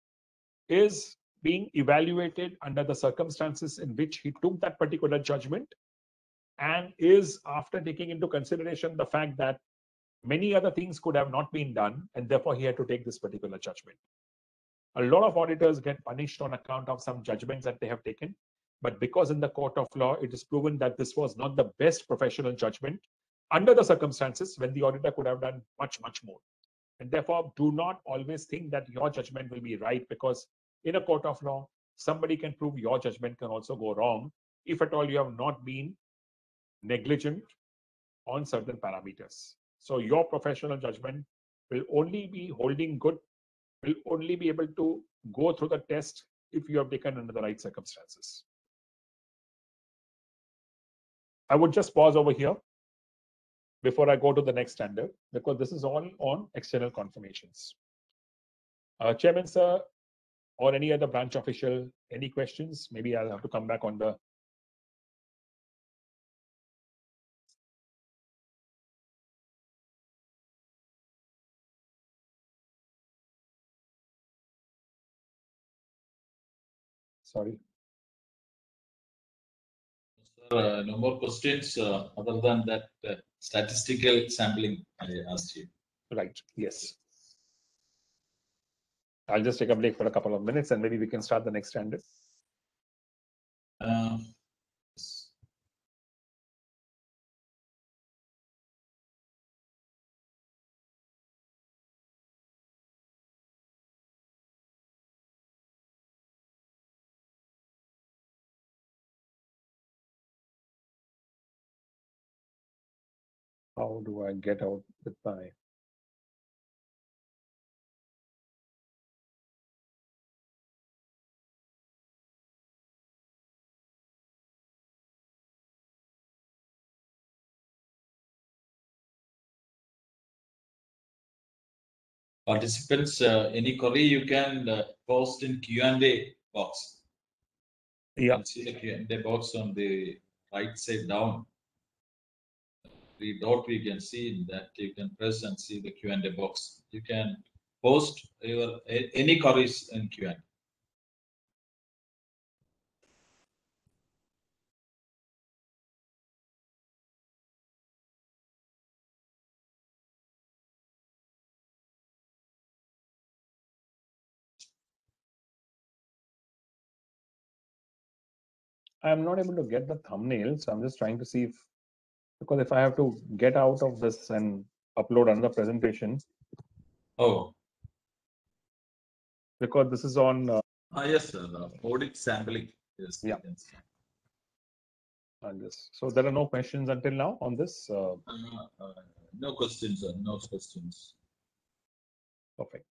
[SPEAKER 3] is being evaluated under the circumstances in which he took that particular judgment, and is after taking into consideration the fact that many other things could have not been done, and therefore he had to take this particular judgment. A lot of auditors get punished on account of some judgments that they have taken, but because in the court of law, it is proven that this was not the best professional judgment under the circumstances when the auditor could have done much, much more. And therefore, do not always think that your judgment will be right, because in a court of law, somebody can prove your judgment can also go wrong if at all you have not been negligent on certain parameters. So your professional judgment will only be holding good will only be able to go through the test if you have taken under the right circumstances. I would just pause over here before I go to the next standard, because this is all on external confirmations. Uh, Chairman, sir, or any other branch official, any questions? Maybe I'll have to come back on the. Sorry.
[SPEAKER 1] Uh, no more questions uh, other than that uh, statistical sampling I asked you.
[SPEAKER 3] Right. Yes. I'll just take a break for a couple of minutes and maybe we can start the next standard.
[SPEAKER 1] Uh,
[SPEAKER 3] How do I get out with my.
[SPEAKER 1] Participants, uh, any query you can uh, post in Q and A box. You
[SPEAKER 3] Yeah.
[SPEAKER 1] can see the Q and A box on the right side down. The dot we can see in that you can press and see the Q and A box. You can post your any queries in Q and A.
[SPEAKER 3] I'm not able to get the thumbnail, so I'm just trying to see if, because if I have to get out of this and upload another presentation.
[SPEAKER 1] Oh.
[SPEAKER 3] Because this is on. Uh,
[SPEAKER 1] Ah, yes, sir. Uh, audit sampling. Yes.
[SPEAKER 3] Yeah. On this. So there are no questions until now on this. Uh,
[SPEAKER 1] uh, uh, no questions, sir. No questions.
[SPEAKER 3] Perfect.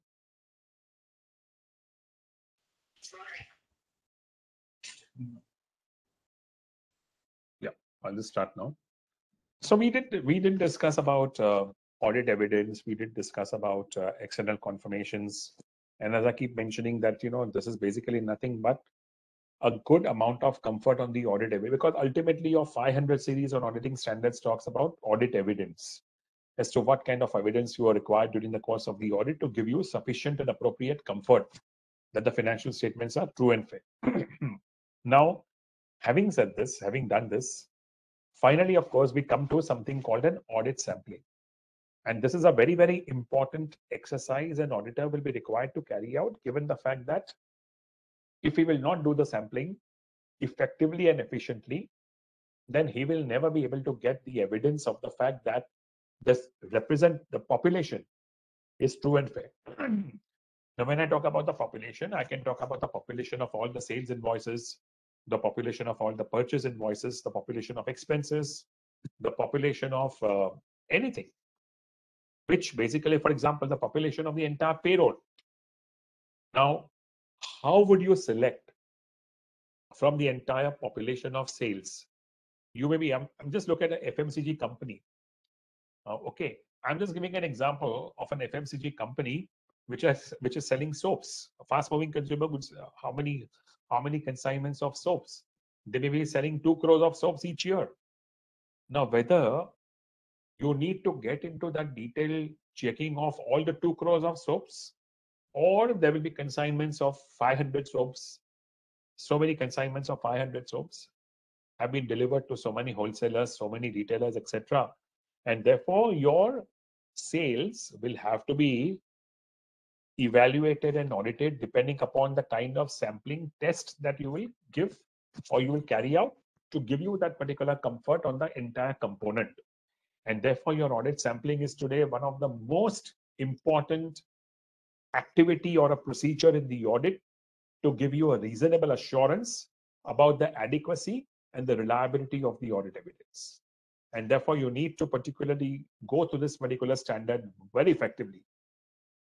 [SPEAKER 3] Yeah, I'll just start now. So we did we did discuss about uh, audit evidence. We did discuss about uh, external confirmations, and as I keep mentioning that, you know, this is basically nothing but a good amount of comfort on the audit evidence, because ultimately your five hundred series on auditing standards talks about audit evidence as to what kind of evidence you are required during the course of the audit to give you sufficient and appropriate comfort that the financial statements are true and fair. Now, having said this, having done this, finally, of course, we come to something called an audit sampling. And this is a very, very important exercise an auditor will be required to carry out, given the fact that if he will not do the sampling effectively and efficiently, then he will never be able to get the evidence of the fact that this represent the population is true and fair. Now, when I talk about the population, I can talk about the population of all the sales invoices, the population of all the purchase invoices, the population of expenses, the population of uh, anything, which basically, for example, the population of the entire payroll. Now, how would you select from the entire population of sales? You may be, I'm, I'm just looking at an F M C G company. Uh, okay, I'm just giving an example of an F M C G company which is which is selling soaps, fast-moving consumer goods. Uh, how many how many consignments of soaps? They may be selling two crores of soaps each year. Now, whether you need to get into that detailed checking of all the two crores of soaps, or there will be consignments of five hundred soaps. So many consignments of five hundred soaps have been delivered to so many wholesalers, so many retailers, et cetera. And therefore, your sales will have to be evaluated and audited depending upon the kind of sampling test that you will give or you will carry out to give you that particular comfort on the entire component. And therefore, your audit sampling is today one of the most important activity or a procedure in the audit to give you a reasonable assurance about the adequacy and the reliability of the audit evidence. And therefore, you need to particularly go to this particular standard very effectively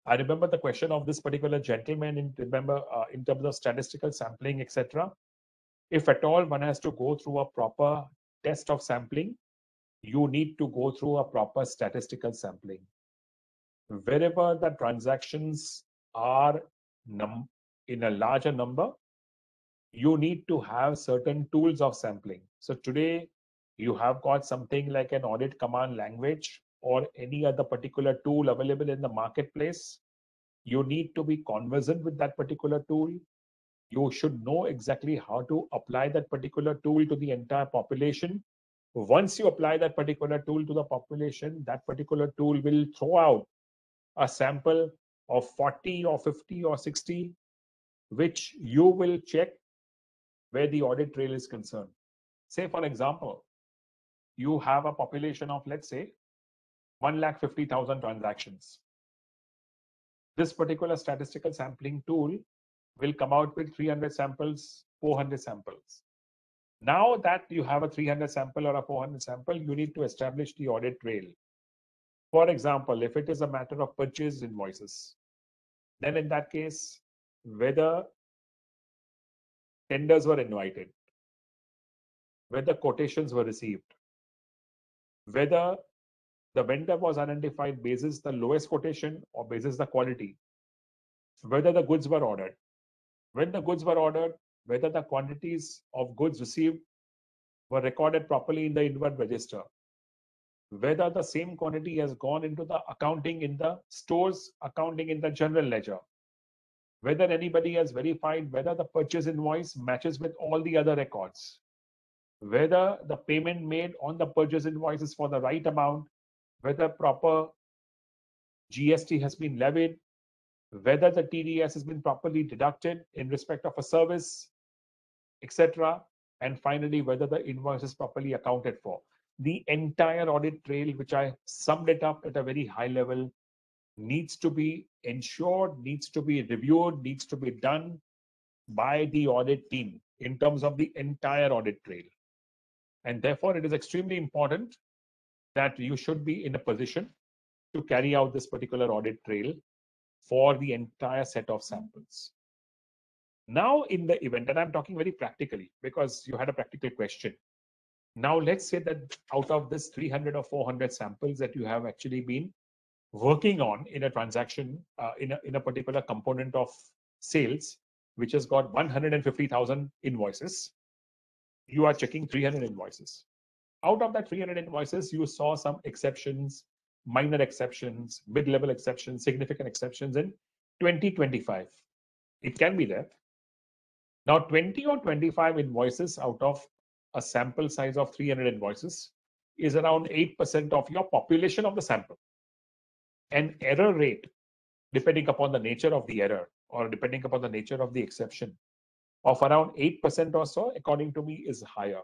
[SPEAKER 3] I remember the question of this particular gentleman in remember uh, in terms of statistical sampling, et cetera. If at all one has to go through a proper test of sampling, you need to go through a proper statistical sampling. Wherever the transactions are num in a larger number, you need to have certain tools of sampling. So today you have got something like an audit command language or any other particular tool available in the marketplace. You need to be conversant with that particular tool. You should know exactly how to apply that particular tool to the entire population. Once you apply that particular tool to the population, that particular tool will throw out a sample of forty or fifty or sixty, which you will check where the audit trail is concerned. Say, for example, you have a population of, let's say, one lakh fifty thousand transactions. This particular statistical sampling tool will come out with three hundred samples, four hundred samples. Now that you have a three hundred sample or a four hundred sample, you need to establish the audit trail. For example, if it is a matter of purchase invoices, then in that case, whether tenders were invited, whether quotations were received, whether the vendor was identified basis the lowest quotation or basis the quality, whether the goods were ordered, when the goods were ordered, whether the quantities of goods received were recorded properly in the inward register, whether the same quantity has gone into the accounting in the stores, accounting in the general ledger, whether anybody has verified whether the purchase invoice matches with all the other records, whether the payment made on the purchase invoice is for the right amount, whether proper G S T has been levied, whether the T D S has been properly deducted in respect of a service, et cetera. And finally, whether the invoice is properly accounted for. The entire audit trail, which I summed it up at a very high level, needs to be ensured, needs to be reviewed, needs to be done by the audit team in terms of the entire audit trail. And therefore, it is extremely important that you should be in a position to carry out this particular audit trail for the entire set of samples. Now, in the event, and I'm talking very practically because you had a practical question. Now, let's say that out of this three hundred or four hundred samples that you have actually been working on in a transaction, uh, in, a, in a particular component of sales, which has got one hundred fifty thousand invoices, you are checking three hundred invoices. Out of that three hundred invoices, you saw some exceptions, minor exceptions, mid-level exceptions, significant exceptions in twenty, twenty-five. It can be there. Now, twenty or twenty-five invoices out of a sample size of three hundred invoices is around eight percent of your population of the sample. An error rate, depending upon the nature of the error or depending upon the nature of the exception, of around eight percent or so, according to me, is higher.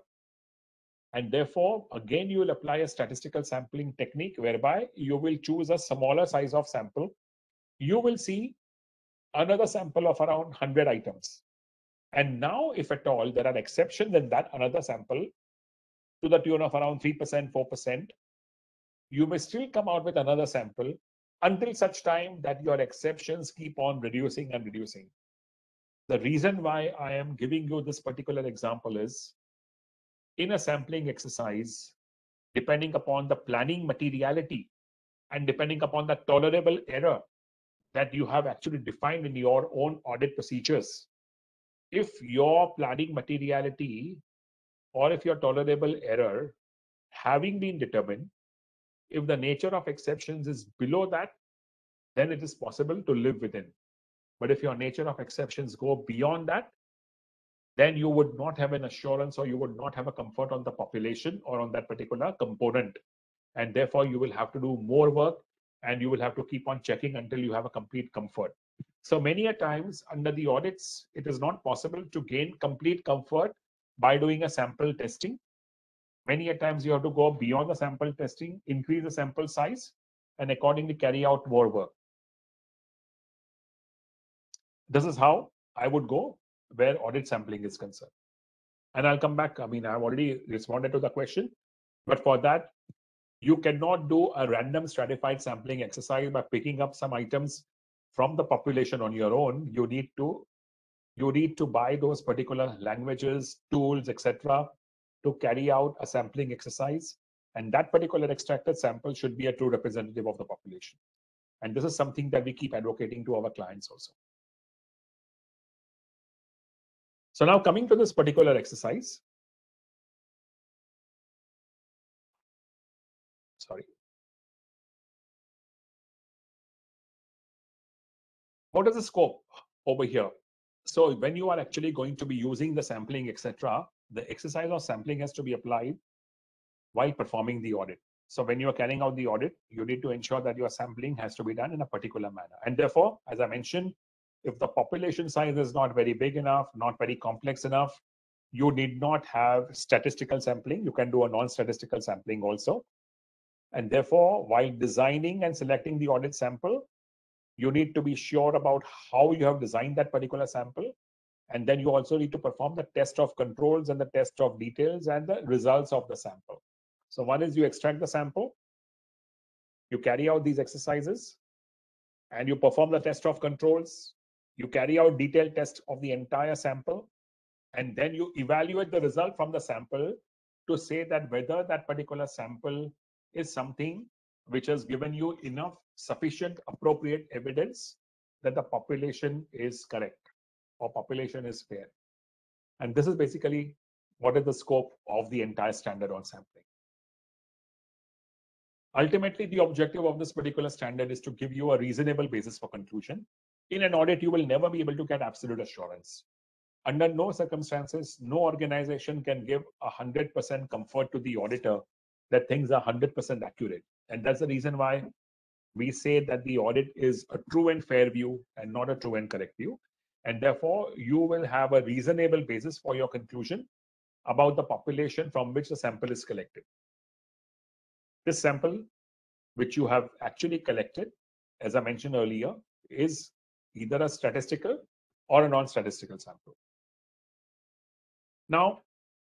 [SPEAKER 3] And therefore, again, you will apply a statistical sampling technique whereby you will choose a smaller size of sample. You will see another sample of around one hundred items. And now, if at all there are exceptions in that another sample to the tune of around three percent, four percent, you may still come out with another sample until such time that your exceptions keep on reducing and reducing. The reason why I am giving you this particular example is, in a sampling exercise, depending upon the planning materiality and depending upon the tolerable error that you have actually defined in your own audit procedures, if your planning materiality or if your tolerable error having been determined, if the nature of exceptions is below that, then it is possible to live within. But if your nature of exceptions go beyond that, then you would not have an assurance or you would not have a comfort on the population or on that particular component. And therefore, you will have to do more work and you will have to keep on checking until you have a complete comfort. So many a times under the audits, it is not possible to gain complete comfort by doing a sample testing. Many a times you have to go beyond the sample testing, increase the sample size, and accordingly carry out more work. This is how I would go where audit sampling is concerned. And I'll come back. I mean, I've already responded to the question, but for that, you cannot do a random stratified sampling exercise by picking up some items from the population on your own, you need to you need to buy those particular languages, tools, et cetera, to carry out a sampling exercise. And that particular extracted sample should be a true representative of the population. And this is something that we keep advocating to our clients also. So now coming to this particular exercise. Sorry. What is the scope over here? So when you are actually going to be using the sampling, et cetera, the exercise of sampling has to be applied while performing the audit. So when you are carrying out the audit, you need to ensure that your sampling has to be done in a particular manner. And therefore, as I mentioned, if the population size is not very big enough, not very complex enough, you need not have statistical sampling. You can do a non-statistical sampling also. And therefore, while designing and selecting the audit sample, you need to be sure about how you have designed that particular sample. And then you also need to perform the test of controls and the test of details and the results of the sample. So one is you extract the sample, you carry out these exercises, and you perform the test of controls. You carry out detailed test of the entire sample, and then you evaluate the result from the sample to say that whether that particular sample is something which has given you enough sufficient appropriate evidence that the population is correct or population is fair. And this is basically what is the scope of the entire standard on sampling. Ultimately, the objective of this particular standard is to give you a reasonable basis for conclusion. In an audit, you will never be able to get absolute assurance. Under no circumstances, no organization can give one hundred percent comfort to the auditor that things are one hundred percent accurate. And that's the reason why we say that the audit is a true and fair view and not a true and correct view. And therefore, you will have a reasonable basis for your conclusion about the population from which the sample is collected. This sample, which you have actually collected, as I mentioned earlier, is either a statistical or a non-statistical sample. Now,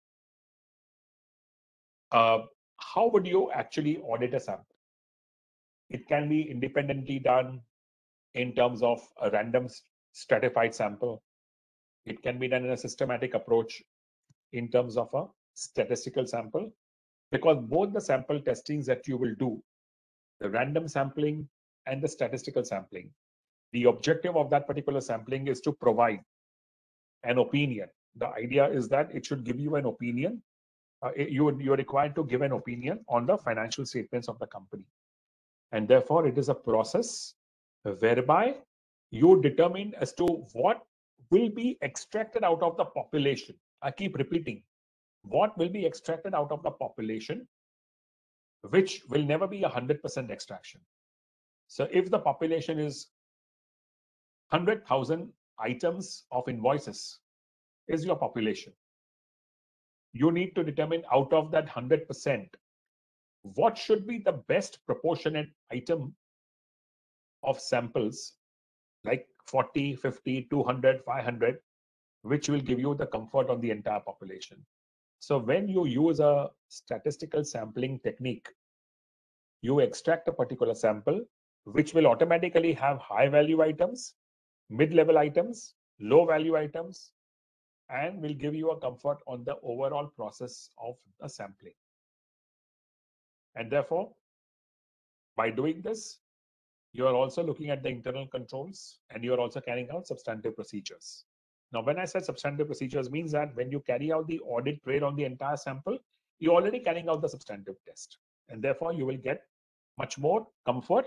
[SPEAKER 3] uh, how would you actually audit a sample? It can be independently done in terms of a random stratified sample. It can be done in a systematic approach in terms of a statistical sample, because both the sample testings that you will do, the random sampling and the statistical sampling, the objective of that particular sampling is to provide an opinion. The idea is that it should give you an opinion. Uh, you, you're required to give an opinion on the financial statements of the company. And therefore, it is a process whereby you determine as to what will be extracted out of the population. I keep repeating, what will be extracted out of the population, which will never be a one hundred percent extraction. So if the population is one hundred thousand items of invoices is your population, you need to determine out of that one hundred percent, what should be the best proportionate item of samples like forty, fifty, two hundred, five hundred, which will give you the comfort on the entire population. So when you use a statistical sampling technique, you extract a particular sample, which will automatically have high value items, mid-level items, low value items, and will give you a comfort on the overall process of the sampling. And therefore, by doing this, you are also looking at the internal controls and you are also carrying out substantive procedures. Now, when I said substantive procedures means that when you carry out the audit trail on the entire sample, you're already carrying out the substantive test. And therefore, you will get much more comfort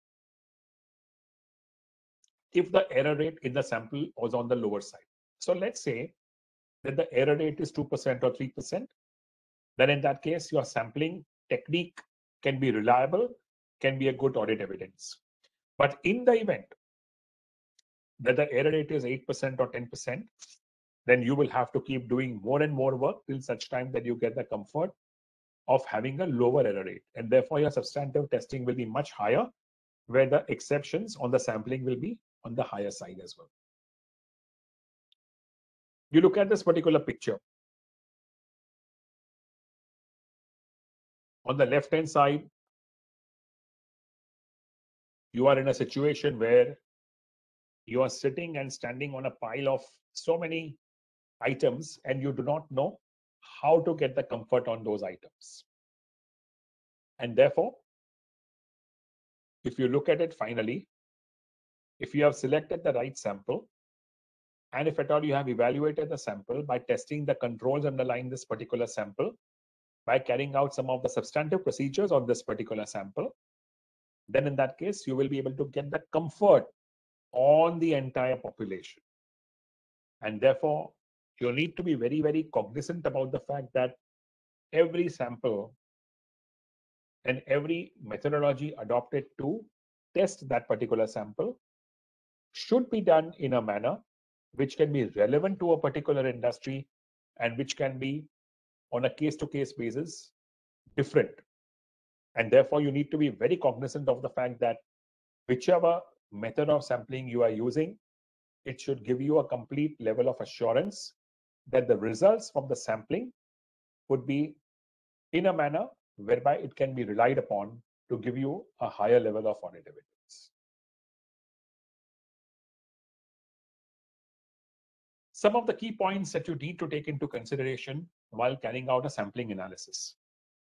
[SPEAKER 3] if the error rate in the sample was on the lower side. So let's say that the error rate is two percent or three percent. Then in that case, your sampling technique can be reliable, can be a good audit evidence. But in the event that the error rate is eight percent or ten percent, then you will have to keep doing more and more work till such time that you get the comfort of having a lower error rate. And therefore, your substantive testing will be much higher, where the exceptions on the sampling will be on the higher side as well. You look at this particular picture. On the left-hand side, you are in a situation where you are sitting and standing on a pile of so many items and you do not know how to get the comfort on those items. And therefore, if you look at it finally, if you have selected the right sample, and if at all you have evaluated the sample by testing the controls underlying this particular sample, by carrying out some of the substantive procedures on this particular sample, then in that case, you will be able to get the comfort on the entire population. And therefore, you need to be very, very cognizant about the fact that every sample and every methodology adopted to test that particular sample should be done in a manner which can be relevant to a particular industry and which can be on a case-to-case basis different. And therefore, you need to be very cognizant of the fact that whichever method of sampling you are using, it should give you a complete level of assurance that the results from the sampling would be in a manner whereby it can be relied upon to give you a higher level of audit evidence. Some of the key points that you need to take into consideration while carrying out a sampling analysis.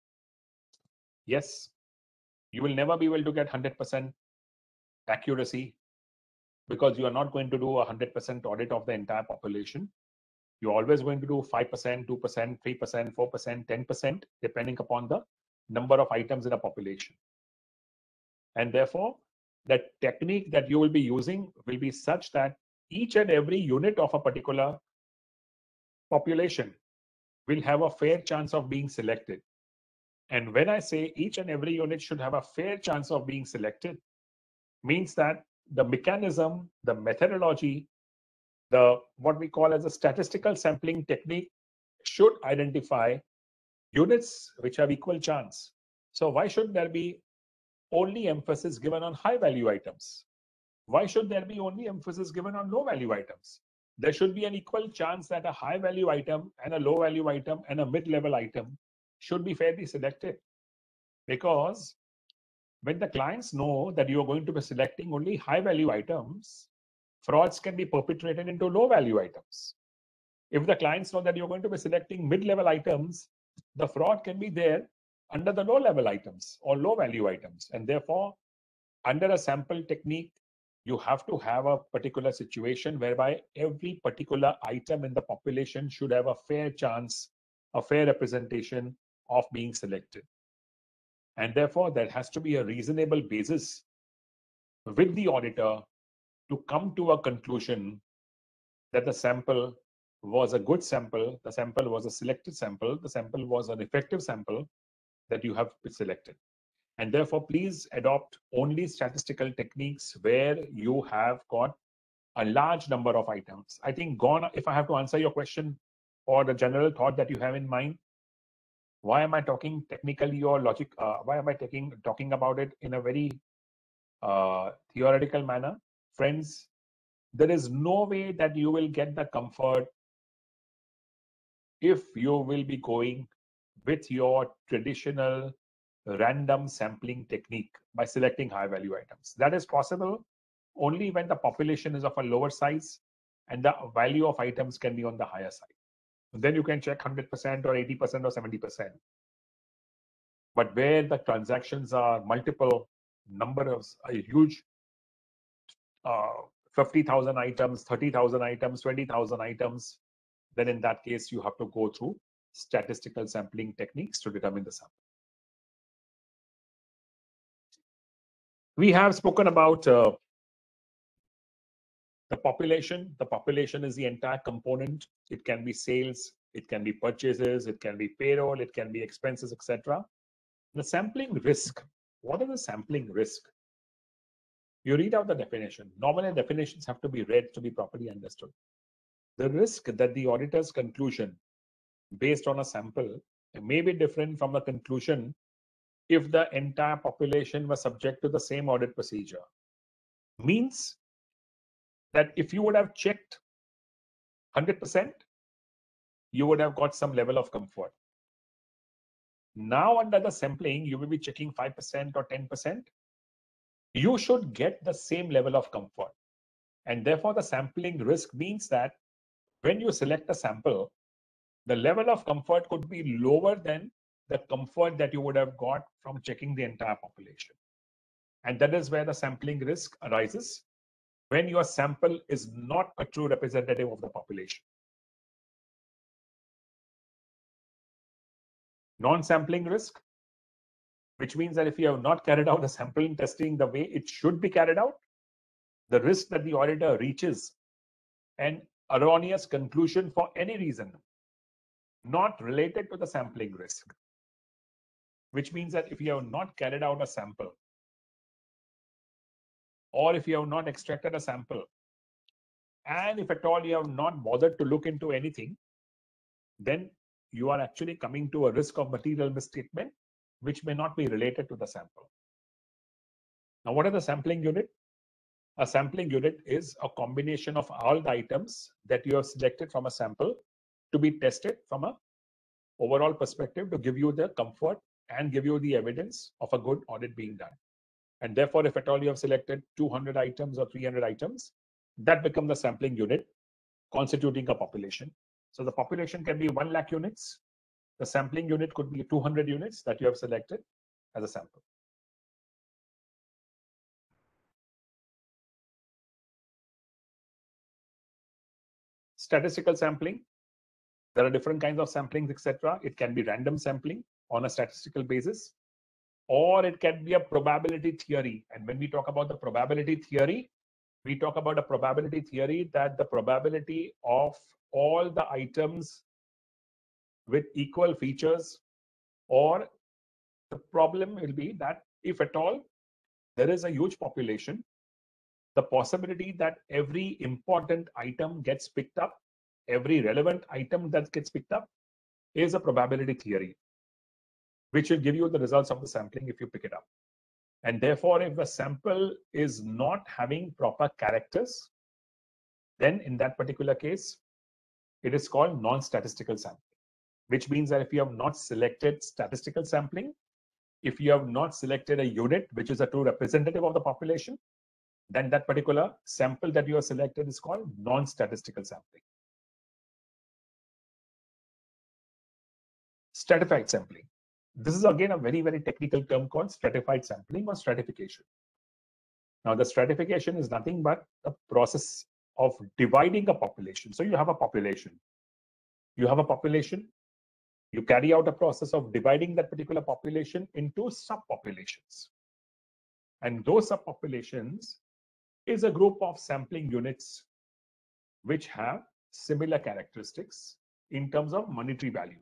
[SPEAKER 3] Yes, you will never be able to get one hundred percent accuracy because you are not going to do a one hundred percent audit of the entire population. You're always going to do five percent, two percent, three percent, four percent, ten percent, depending upon the number of items in a population. And therefore, the technique that you will be using will be such that each and every unit of a particular population will have a fair chance of being selected. And when I say each and every unit should have a fair chance of being selected, means that the mechanism, the methodology, the what we call as a statistical sampling technique should identify units which have equal chance. So why should there be only emphasis given on high value items? Why should there be only emphasis given on low value items? There should be an equal chance that a high value item and a low value item and a mid-level item should be fairly selected. Because when the clients know that you are going to be selecting only high value items, frauds can be perpetrated into low value items. If the clients know that you're going to be selecting mid-level items, the fraud can be there under the low level items or low value items. And therefore, under a sample technique, you have to have a particular situation whereby every particular item in the population should have a fair chance, a fair representation of being selected. And therefore, there has to be a reasonable basis with the auditor to come to a conclusion that the sample was a good sample, the sample was a selected sample, the sample was an effective sample that you have selected. And therefore, please adopt only statistical techniques where you have got a large number of items. I think gone, if I have to answer your question or the general thought that you have in mind, why am I talking technically or logic? Uh, why am I taking, talking about it in a very uh, theoretical manner? Friends, there is no way that you will get the comfort if you will be going with your traditional random sampling technique by selecting high value items. That is possible only when the population is of a lower size and the value of items can be on the higher side. Then you can check one hundred percent or eighty percent or seventy percent. But where the transactions are multiple number of a huge uh, fifty thousand items, thirty thousand items, twenty thousand items, then in that case, you have to go through statistical sampling techniques to determine the sample. We have spoken about uh, the population. The population is the entire component. It can be sales, it can be purchases, it can be payroll, it can be expenses, et cetera. The sampling risk. What is the sampling risk? You read out the definition. Normally, definitions have to be read to be properly understood. The risk that the auditor's conclusion based on a sample may be different from the conclusion if the entire population was subject to the same audit procedure. Means that if you would have checked one hundred percent, you would have got some level of comfort. Now, under the sampling, you will be checking five percent or ten percent. You should get the same level of comfort. And therefore, the sampling risk means that when you select a sample, the level of comfort could be lower than the comfort that you would have got from checking the entire population. And that is where the sampling risk arises, when your sample is not a true representative of the population. Non-sampling risk, which means that if you have not carried out the sampling testing the way it should be carried out, the risk that the auditor reaches an erroneous conclusion for any reason not related to the sampling risk, which means that if you have not carried out a sample, or if you have not extracted a sample, and if at all you have not bothered to look into anything, then you are actually coming to a risk of material misstatement, which may not be related to the sample. Now, what is the sampling unit? A sampling unit is a combination of all the items that you have selected from a sample to be tested from an overall perspective to give you the comfort and give you the evidence of a good audit being done. And therefore, if at all you have selected two hundred items or three hundred items, that becomes the sampling unit constituting a population. So the population can be one lakh units. The sampling unit could be two hundred units that you have selected as a sample. Statistical sampling. There are different kinds of samplings, et cetera. It can be random sampling on a statistical basis, or it can be a probability theory. And when we talk about the probability theory, we talk about a probability theory that the probability of all the items with equal features, or the problem will be that if at all there is a huge population, the possibility that every important item gets picked up, every relevant item that gets picked up, is a probability theory, which will give you the results of the sampling if you pick it up. And therefore, if the sample is not having proper characters, then in that particular case, it is called non-statistical sampling, which means that if you have not selected statistical sampling, if you have not selected a unit which is a true representative of the population, then that particular sample that you have selected is called non-statistical sampling. Stratified sampling. This is again a very, very technical term called stratified sampling or stratification. Now, the stratification is nothing but the process of dividing a population. So you have a population. You have a population. You carry out a process of dividing that particular population into subpopulations. And those subpopulations is a group of sampling units which have similar characteristics in terms of monetary value.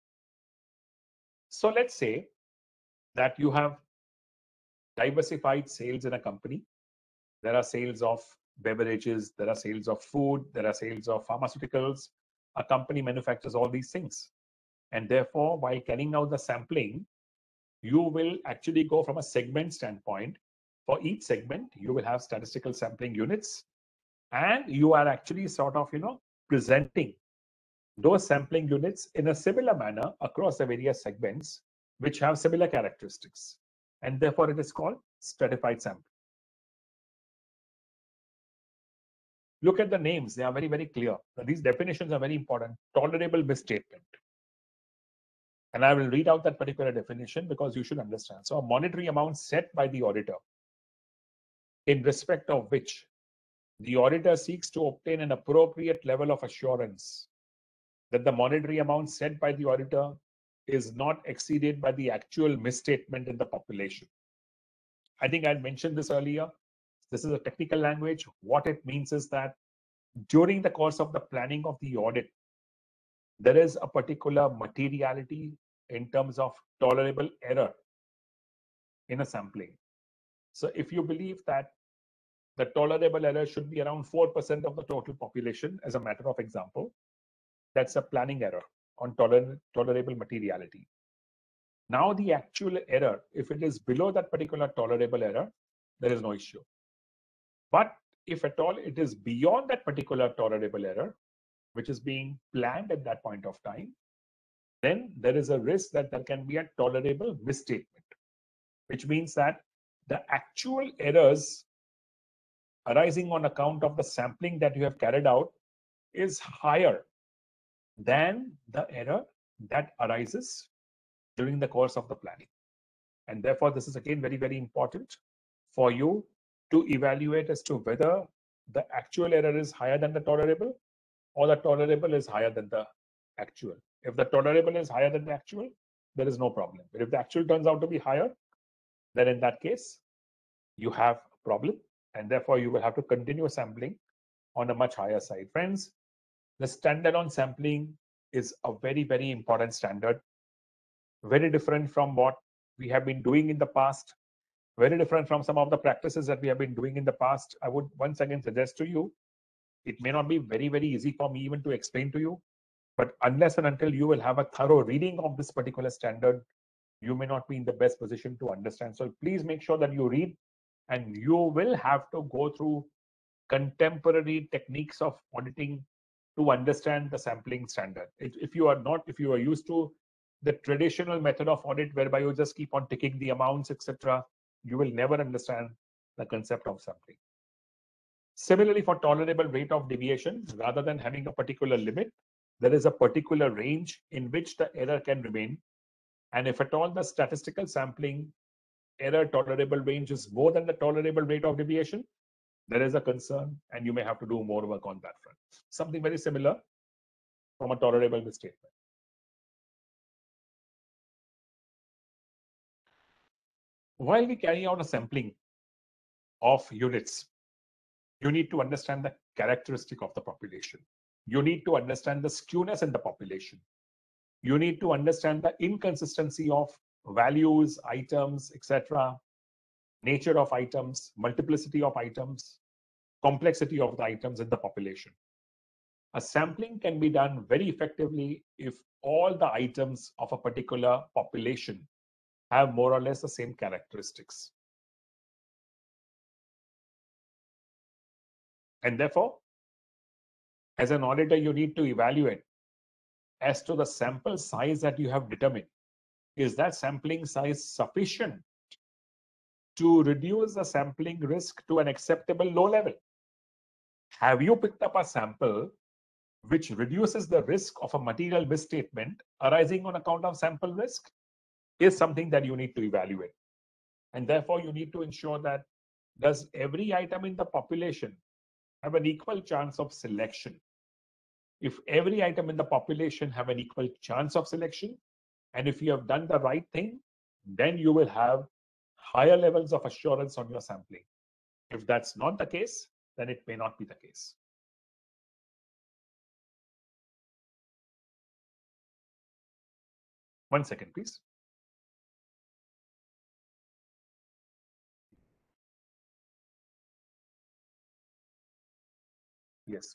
[SPEAKER 3] So let's say that you have diversified sales in a company. There are sales of beverages, there are sales of food, there are sales of pharmaceuticals. A company manufactures all these things. And therefore, while carrying out the sampling, you will actually go from a segment standpoint. For each segment, you will have statistical sampling units, and you are actually sort of, you know, presenting those sampling units in a similar manner across the various segments which have similar characteristics. And therefore, it is called stratified sampling. Look at the names. They are very, very clear. Now, these definitions are very important. Tolerable misstatement. And I will read out that particular definition because you should understand. So a monetary amount set by the auditor in respect of which the auditor seeks to obtain an appropriate level of assurance that the monetary amount set by the auditor is not exceeded by the actual misstatement in the population. I think I had mentioned this earlier. This is a technical language. What it means is that during the course of the planning of the audit, there is a particular materiality in terms of tolerable error in a sampling. So if you believe that the tolerable error should be around four percent of the total population, as a matter of example, that's a planning error on toler tolerable materiality. Now the actual error, if it is below that particular tolerable error, there is no issue. But if at all it is beyond that particular tolerable error, which is being planned at that point of time, then there is a risk that there can be a tolerable misstatement, which means that the actual errors arising on account of the sampling that you have carried out is higher than the error that arises during the course of the planning. And therefore, this is again very, very important for you to evaluate as to whether the actual error is higher than the tolerable or the tolerable is higher than the actual. If the tolerable is higher than the actual, there is no problem. But if the actual turns out to be higher, then in that case, you have a problem, and therefore you will have to continue sampling on a much higher side. Friends, the standard on sampling is a very, very important standard, very different from what we have been doing in the past, very different from some of the practices that we have been doing in the past. I would once again suggest to you, it may not be very, very easy for me even to explain to you, but unless and until you will have a thorough reading of this particular standard, you may not be in the best position to understand. So please make sure that you read, and you will have to go through contemporary techniques of auditing to understand the sampling standard. If, if you are not, if you are used to the traditional method of audit whereby you just keep on ticking the amounts, et cetera, you will never understand the concept of sampling. Similarly, for tolerable rate of deviation, rather than having a particular limit, there is a particular range in which the error can remain. And if at all the statistical sampling error tolerable range is more than the tolerable rate of deviation, there is a concern, and you may have to do more work on that front. Something very similar from a tolerable misstatement. While we carry out a sampling of units, you need to understand the characteristic of the population. You need to understand the skewness in the population. You need to understand the inconsistency of values, items, et cetera, nature of items, multiplicity of items, complexity of the items in the population. A sampling can be done very effectively if all the items of a particular population have more or less the same characteristics. And therefore, as an auditor, you need to evaluate as to the sample size that you have determined. Is that sampling size sufficient to reduce the sampling risk to an acceptable low level? Have you picked up a sample which reduces the risk of a material misstatement arising on account of sample risk? Is something that you need to evaluate. And therefore, you need to ensure that does every item in the population have an equal chance of selection? If every item in the population have an equal chance of selection, and if you have done the right thing, then you will have higher levels of assurance on your sampling. If that's not the case, then it may not be the case. One second, please. Yes.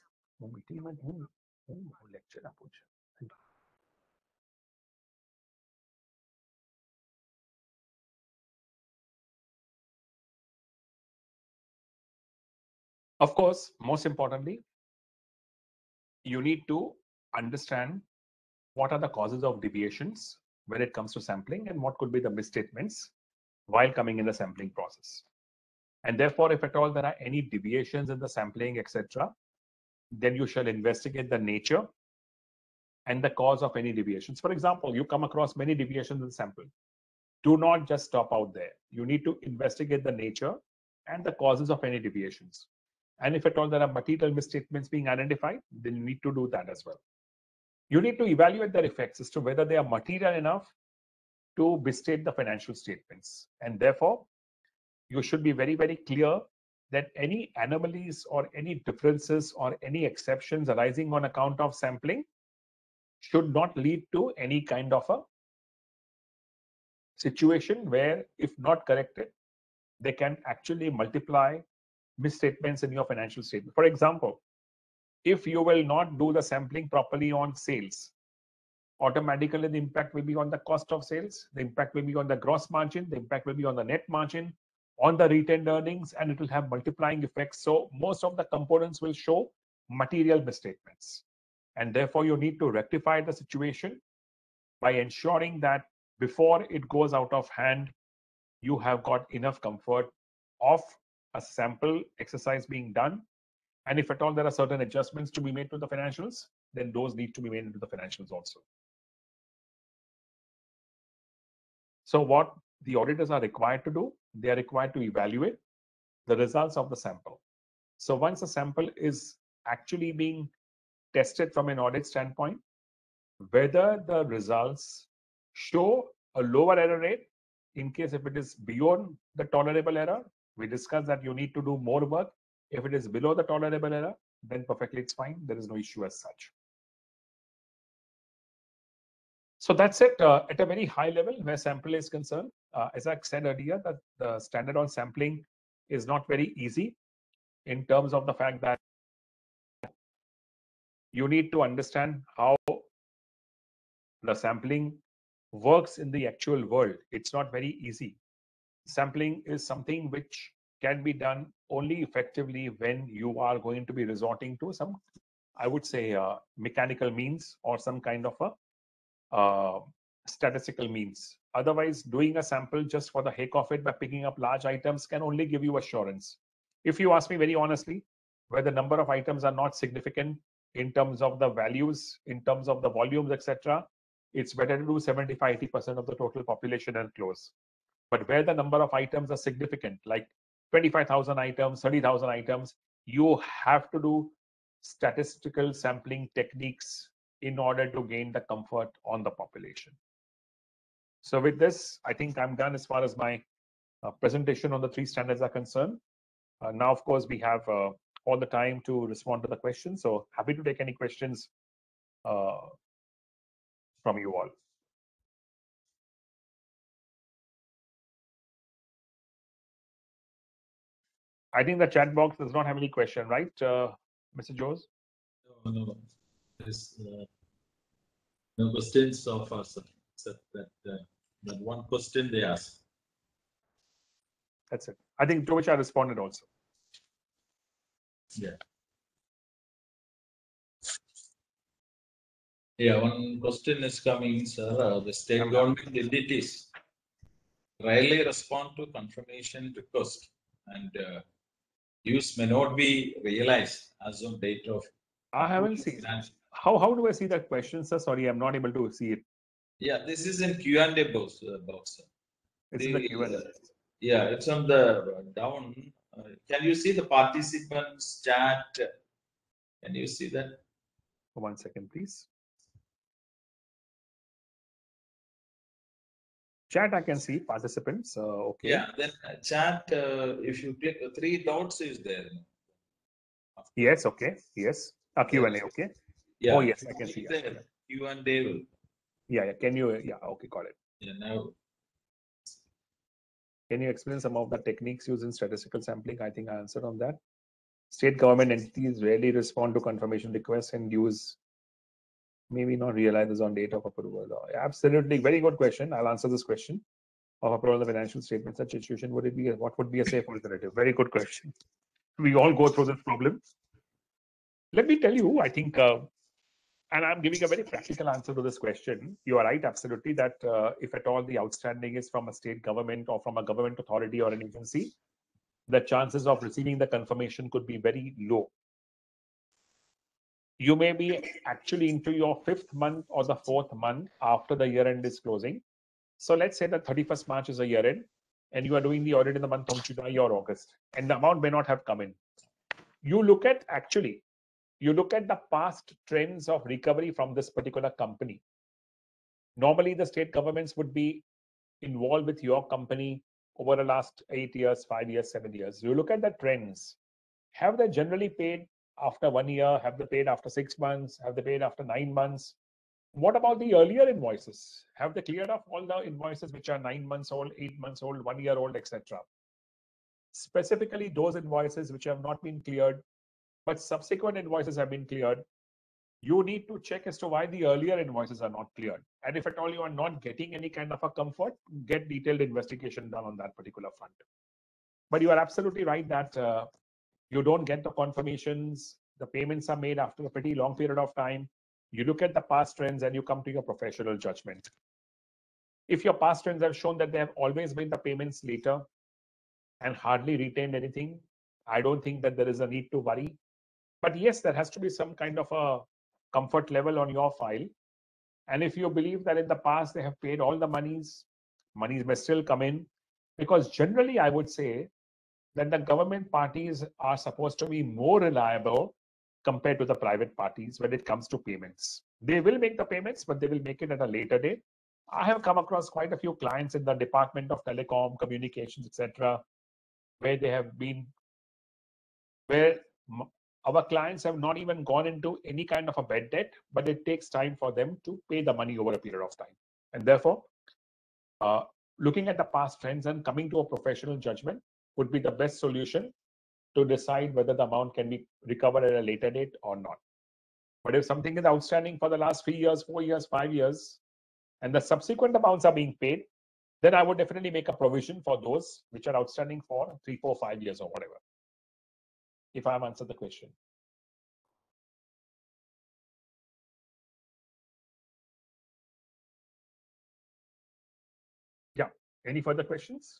[SPEAKER 3] Of course, most importantly, you need to understand what are the causes of deviations when it comes to sampling and what could be the misstatements while coming in the sampling process. And therefore, if at all there are any deviations in the sampling, et cetera, then you shall investigate the nature and the cause of any deviations. For example, you come across many deviations in the sample. Do not just stop out there. You need to investigate the nature and the causes of any deviations. And if at all there are material misstatements being identified, then you need to do that as well. You need to evaluate their effects as to whether they are material enough to misstate the financial statements. And therefore, you should be very, very clear that any anomalies or any differences or any exceptions arising on account of sampling should not lead to any kind of a situation where, if not corrected, they can actually multiply misstatements in your financial statement. For example, if you will not do the sampling properly on sales, automatically the impact will be on the cost of sales, the impact will be on the gross margin, the impact will be on the net margin, on the retained earnings, and it will have multiplying effects. So most of the components will show material misstatements. And therefore, you need to rectify the situation by ensuring that before it goes out of hand, you have got enough comfort of a sample exercise being done. And if at all there are certain adjustments to be made to the financials, then those need to be made into the financials also. So what the auditors are required to do, they are required to evaluate the results of the sample. So once a sample is actually being tested from an audit standpoint, whether the results show a lower error rate, in case if it is beyond the tolerable error, we discussed that you need to do more work. If it is below the tolerable error, then perfectly it's fine. There is no issue as such. So that's it uh, at a very high level where sample is concerned. Uh, as I said earlier, that the standard on sampling is not very easy in terms of the fact that you need to understand how the sampling works in the actual world. It's not very easy. Sampling is something which can be done only effectively when you are going to be resorting to some, I would say, uh, mechanical means or some kind of a uh, statistical means. Otherwise, doing a sample just for the heck of it by picking up large items can only give you assurance. If you ask me very honestly, where the number of items are not significant in terms of the values, in terms of the volumes, et cetera, it's better to do seventy-five, eighty percent of the total population and close. But where the number of items are significant, like twenty-five thousand items, thirty thousand items, you have to do statistical sampling techniques in order to gain the comfort on the population. So with this, I think I'm done as far as my uh, presentation on the three standards are concerned. Uh, now, of course, we have uh, all the time to respond to the questions. So happy to take any questions uh, from you all. I think the chat box does not have any question, right, uh, Mister Jose?
[SPEAKER 1] No, no, no. There's uh, no questions so far, sir, except that, uh, that one question they asked.
[SPEAKER 3] That's it. I think to which I responded also.
[SPEAKER 1] Yeah. Yeah, one question is coming, sir. Uh, the state
[SPEAKER 3] I'm
[SPEAKER 1] government entities rarely respond to confirmation request, and uh, use may not be realized as on date of.
[SPEAKER 3] I haven't seen. How how do I see that question, sir? Sorry, I'm not able to see it.
[SPEAKER 1] Yeah, this is in Q and A box, uh, box. Sir.
[SPEAKER 3] It's
[SPEAKER 1] the,
[SPEAKER 3] in the Q and A.
[SPEAKER 1] uh, yeah, it's on the uh, down. Uh, can you see the participants chat? Can you see that?
[SPEAKER 3] One second, please. Chat, I can see participants. Uh, okay.
[SPEAKER 1] Yeah, then uh, chat. Uh, if you click uh, three dots, is there?
[SPEAKER 3] Yes. Okay. Yes. A Q and A. Okay.
[SPEAKER 1] Yeah.
[SPEAKER 3] Oh yes, I can see.
[SPEAKER 1] There.
[SPEAKER 3] Yeah.
[SPEAKER 1] Q and A will.
[SPEAKER 3] Yeah. Yeah. Can you? Yeah. Okay. Got it.
[SPEAKER 1] Yeah. Now.
[SPEAKER 3] Can you explain some of the techniques used in statistical sampling? I think I answered on that. State government entities rarely respond to confirmation requests and use maybe not realize this on date of approval. Absolutely, very good question. I'll answer this question. Of approval of the financial statement, such situation would it be? What would be a safe alternative? Very good question. We all go through this problem. Let me tell you, I think, uh, and I'm giving a very practical answer to this question. You are right, absolutely, that uh, if at all the outstanding is from a state government or from a government authority or an agency, the chances of receiving the confirmation could be very low. You may be actually into your fifth month or the fourth month after the year end is closing. So let's say that thirty-first March is a year end and you are doing the audit in the month of July or August and the amount may not have come in. You look at actually, you look at the past trends of recovery from this particular company. Normally the state governments would be involved with your company over the last eight years, five years, seven years. You look at the trends. Have they generally paid after one year? Have they paid after six months? Have they paid after nine months? What about the earlier invoices? Have they cleared off all the invoices which are nine months old, eight months old, one year old, et cetera? Specifically, those invoices which have not been cleared, but subsequent invoices have been cleared, you need to check as to why the earlier invoices are not cleared. And if at all you are not getting any kind of a comfort, get detailed investigation done on that particular front. But you are absolutely right that uh, you don't get the confirmations, the payments are made after a pretty long period of time. You look at the past trends and you come to your professional judgment. If your past trends have shown that they have always made the payments later, and hardly retained anything, I don't think that there is a need to worry. But yes, there has to be some kind of a comfort level on your file. And if you believe that in the past they have paid all the monies, monies may still come in. Because generally, I would say that the government parties are supposed to be more reliable compared to the private parties when it comes to payments. They will make the payments, but they will make it at a later date. I have come across quite a few clients in the Department of Telecom, Communications, et cetera, where they have been, where our clients have not even gone into any kind of a bad debt, but it takes time for them to pay the money over a period of time. And therefore, uh, looking at the past trends and coming to a professional judgment would be the best solution to decide whether the amount can be recovered at a later date or not. But if something is outstanding for the last three years, four years, five years, and the subsequent amounts are being paid, then I would definitely make a provision for those which are outstanding for three, four, five years or whatever. If I have answered the question. Yeah. Any further questions?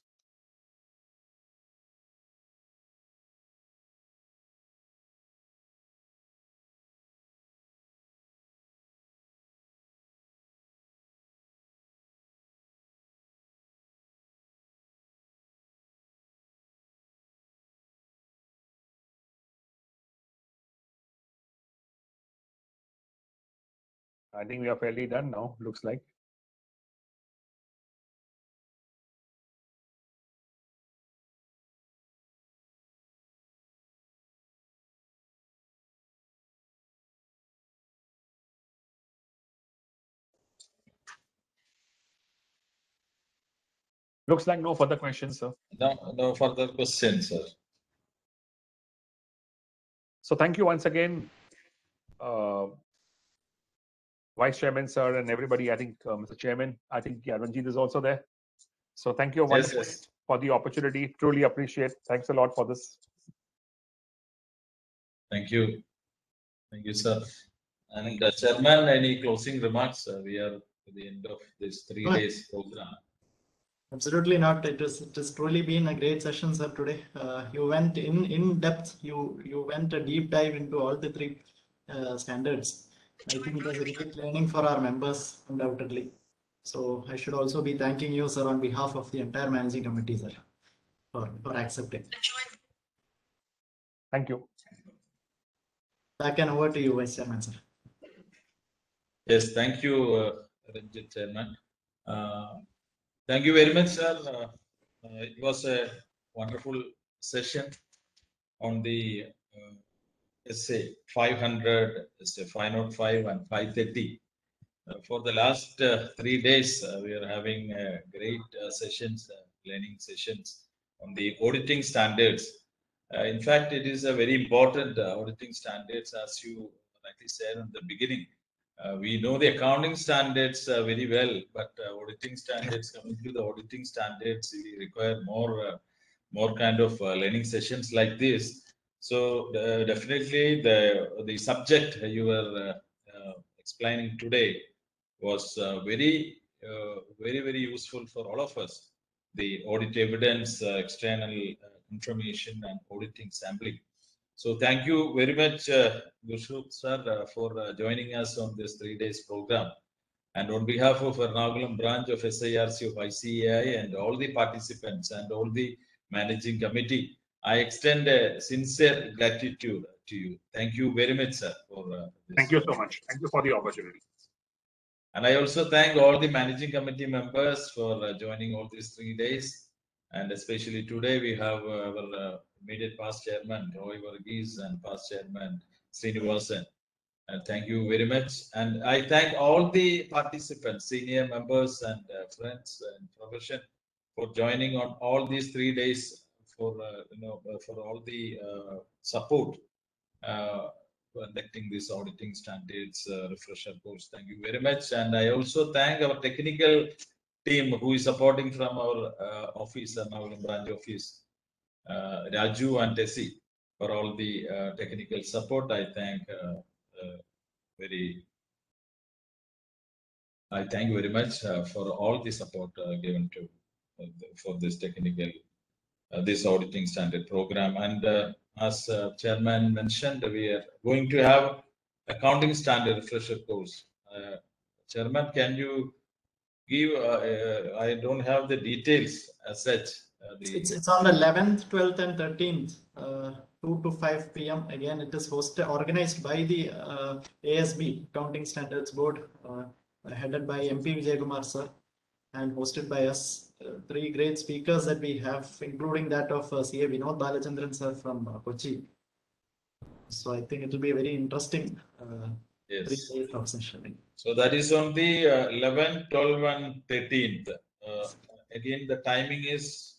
[SPEAKER 3] I think we are fairly done now, looks like. Looks like no further questions, sir.
[SPEAKER 1] No, no further questions, sir.
[SPEAKER 3] So thank you once again, uh, Vice Chairman, sir, and everybody. I think uh, Mister Chairman, I think yeah, Ranjit is also there. So thank you once
[SPEAKER 1] Yes, yes.
[SPEAKER 3] for the opportunity. Truly appreciate. Thanks a lot for this.
[SPEAKER 1] Thank you. Thank you, sir. And uh, Chairman, any closing remarks? Uh, we are at the end of this three
[SPEAKER 2] Right.
[SPEAKER 1] days program.
[SPEAKER 2] Absolutely not. It is it has truly been a great session, sir. Today, uh, you went in in depth. You you went a deep dive into all the three uh, standards. I think it was a great learning for our members, undoubtedly. So I should also be thanking you, sir, on behalf of the entire managing committee, sir, for for accepting.
[SPEAKER 3] Thank you.
[SPEAKER 2] Back and over to you, Vice Chairman, sir.
[SPEAKER 1] Yes, thank you, uh, Ranjit, Chairman. Uh, thank you very much, sir. Uh, uh, it was a wonderful session on the uh, S A five hundred, S A five oh five and five thirty. Uh, for the last uh, three days, uh, we are having uh, great uh, sessions, uh, learning sessions on the auditing standards. Uh, in fact, it is a very important uh, auditing standards, as you rightly said in the beginning. Uh, we know the accounting standards uh, very well, but uh, auditing standards, coming to the auditing standards, we require more, uh, more kind of uh, learning sessions like this. So uh, definitely the the subject you were uh, uh, explaining today was uh, very, uh, very, very useful for all of us. The audit evidence, uh, external uh, information, and auditing sampling. So thank you very much, uh, Gushrup sir, uh, for uh, joining us on this three days program. And on behalf of Ernakulam branch of S I R C of I C A I and all the participants and all the managing committee, I extend a sincere gratitude to you. Thank you very much, sir, for uh, this.
[SPEAKER 3] Thank you so much. Thank you for the opportunity.
[SPEAKER 1] And I also thank all the managing committee members for uh, joining all these three days. And especially today, we have uh, our uh, immediate past chairman, Roy Varghese, and past chairman, Srinivasan. Uh, thank you very much. And I thank all the participants, senior members and uh, friends and profession for joining on all these three days for, uh, you know, uh, for all the uh, support. Uh, conducting this auditing standards uh, refresher course. Thank you very much. And I also thank our technical team who is supporting from our uh, office, Ernakulam branch office, uh, Raju and Tessie, for all the uh, technical support. I thank uh, uh, very, I thank you very much uh, for all the support uh, given to uh, for this technical uh, this auditing standard program. And uh, as uh, chairman mentioned, we are going to have accounting standard refresher course. Uh, chairman, can you give? Uh, uh, I don't have the details as such. Uh, the,
[SPEAKER 2] It's it's on the eleventh, twelfth, and thirteenth, uh, two to five P M Again, it is hosted, organized by the uh, A S B, Accounting Standards Board, uh, headed by M P Vijay Kumar sir, and hosted by us. Uh, three great speakers that we have, including that of uh, C A Vinod Balachandran sir from uh, Kochi. So I think it will be a very interesting uh,
[SPEAKER 1] yes.
[SPEAKER 2] three days of session.
[SPEAKER 1] So that is on the uh, eleventh, twelfth, and thirteenth. Uh, again, the timing is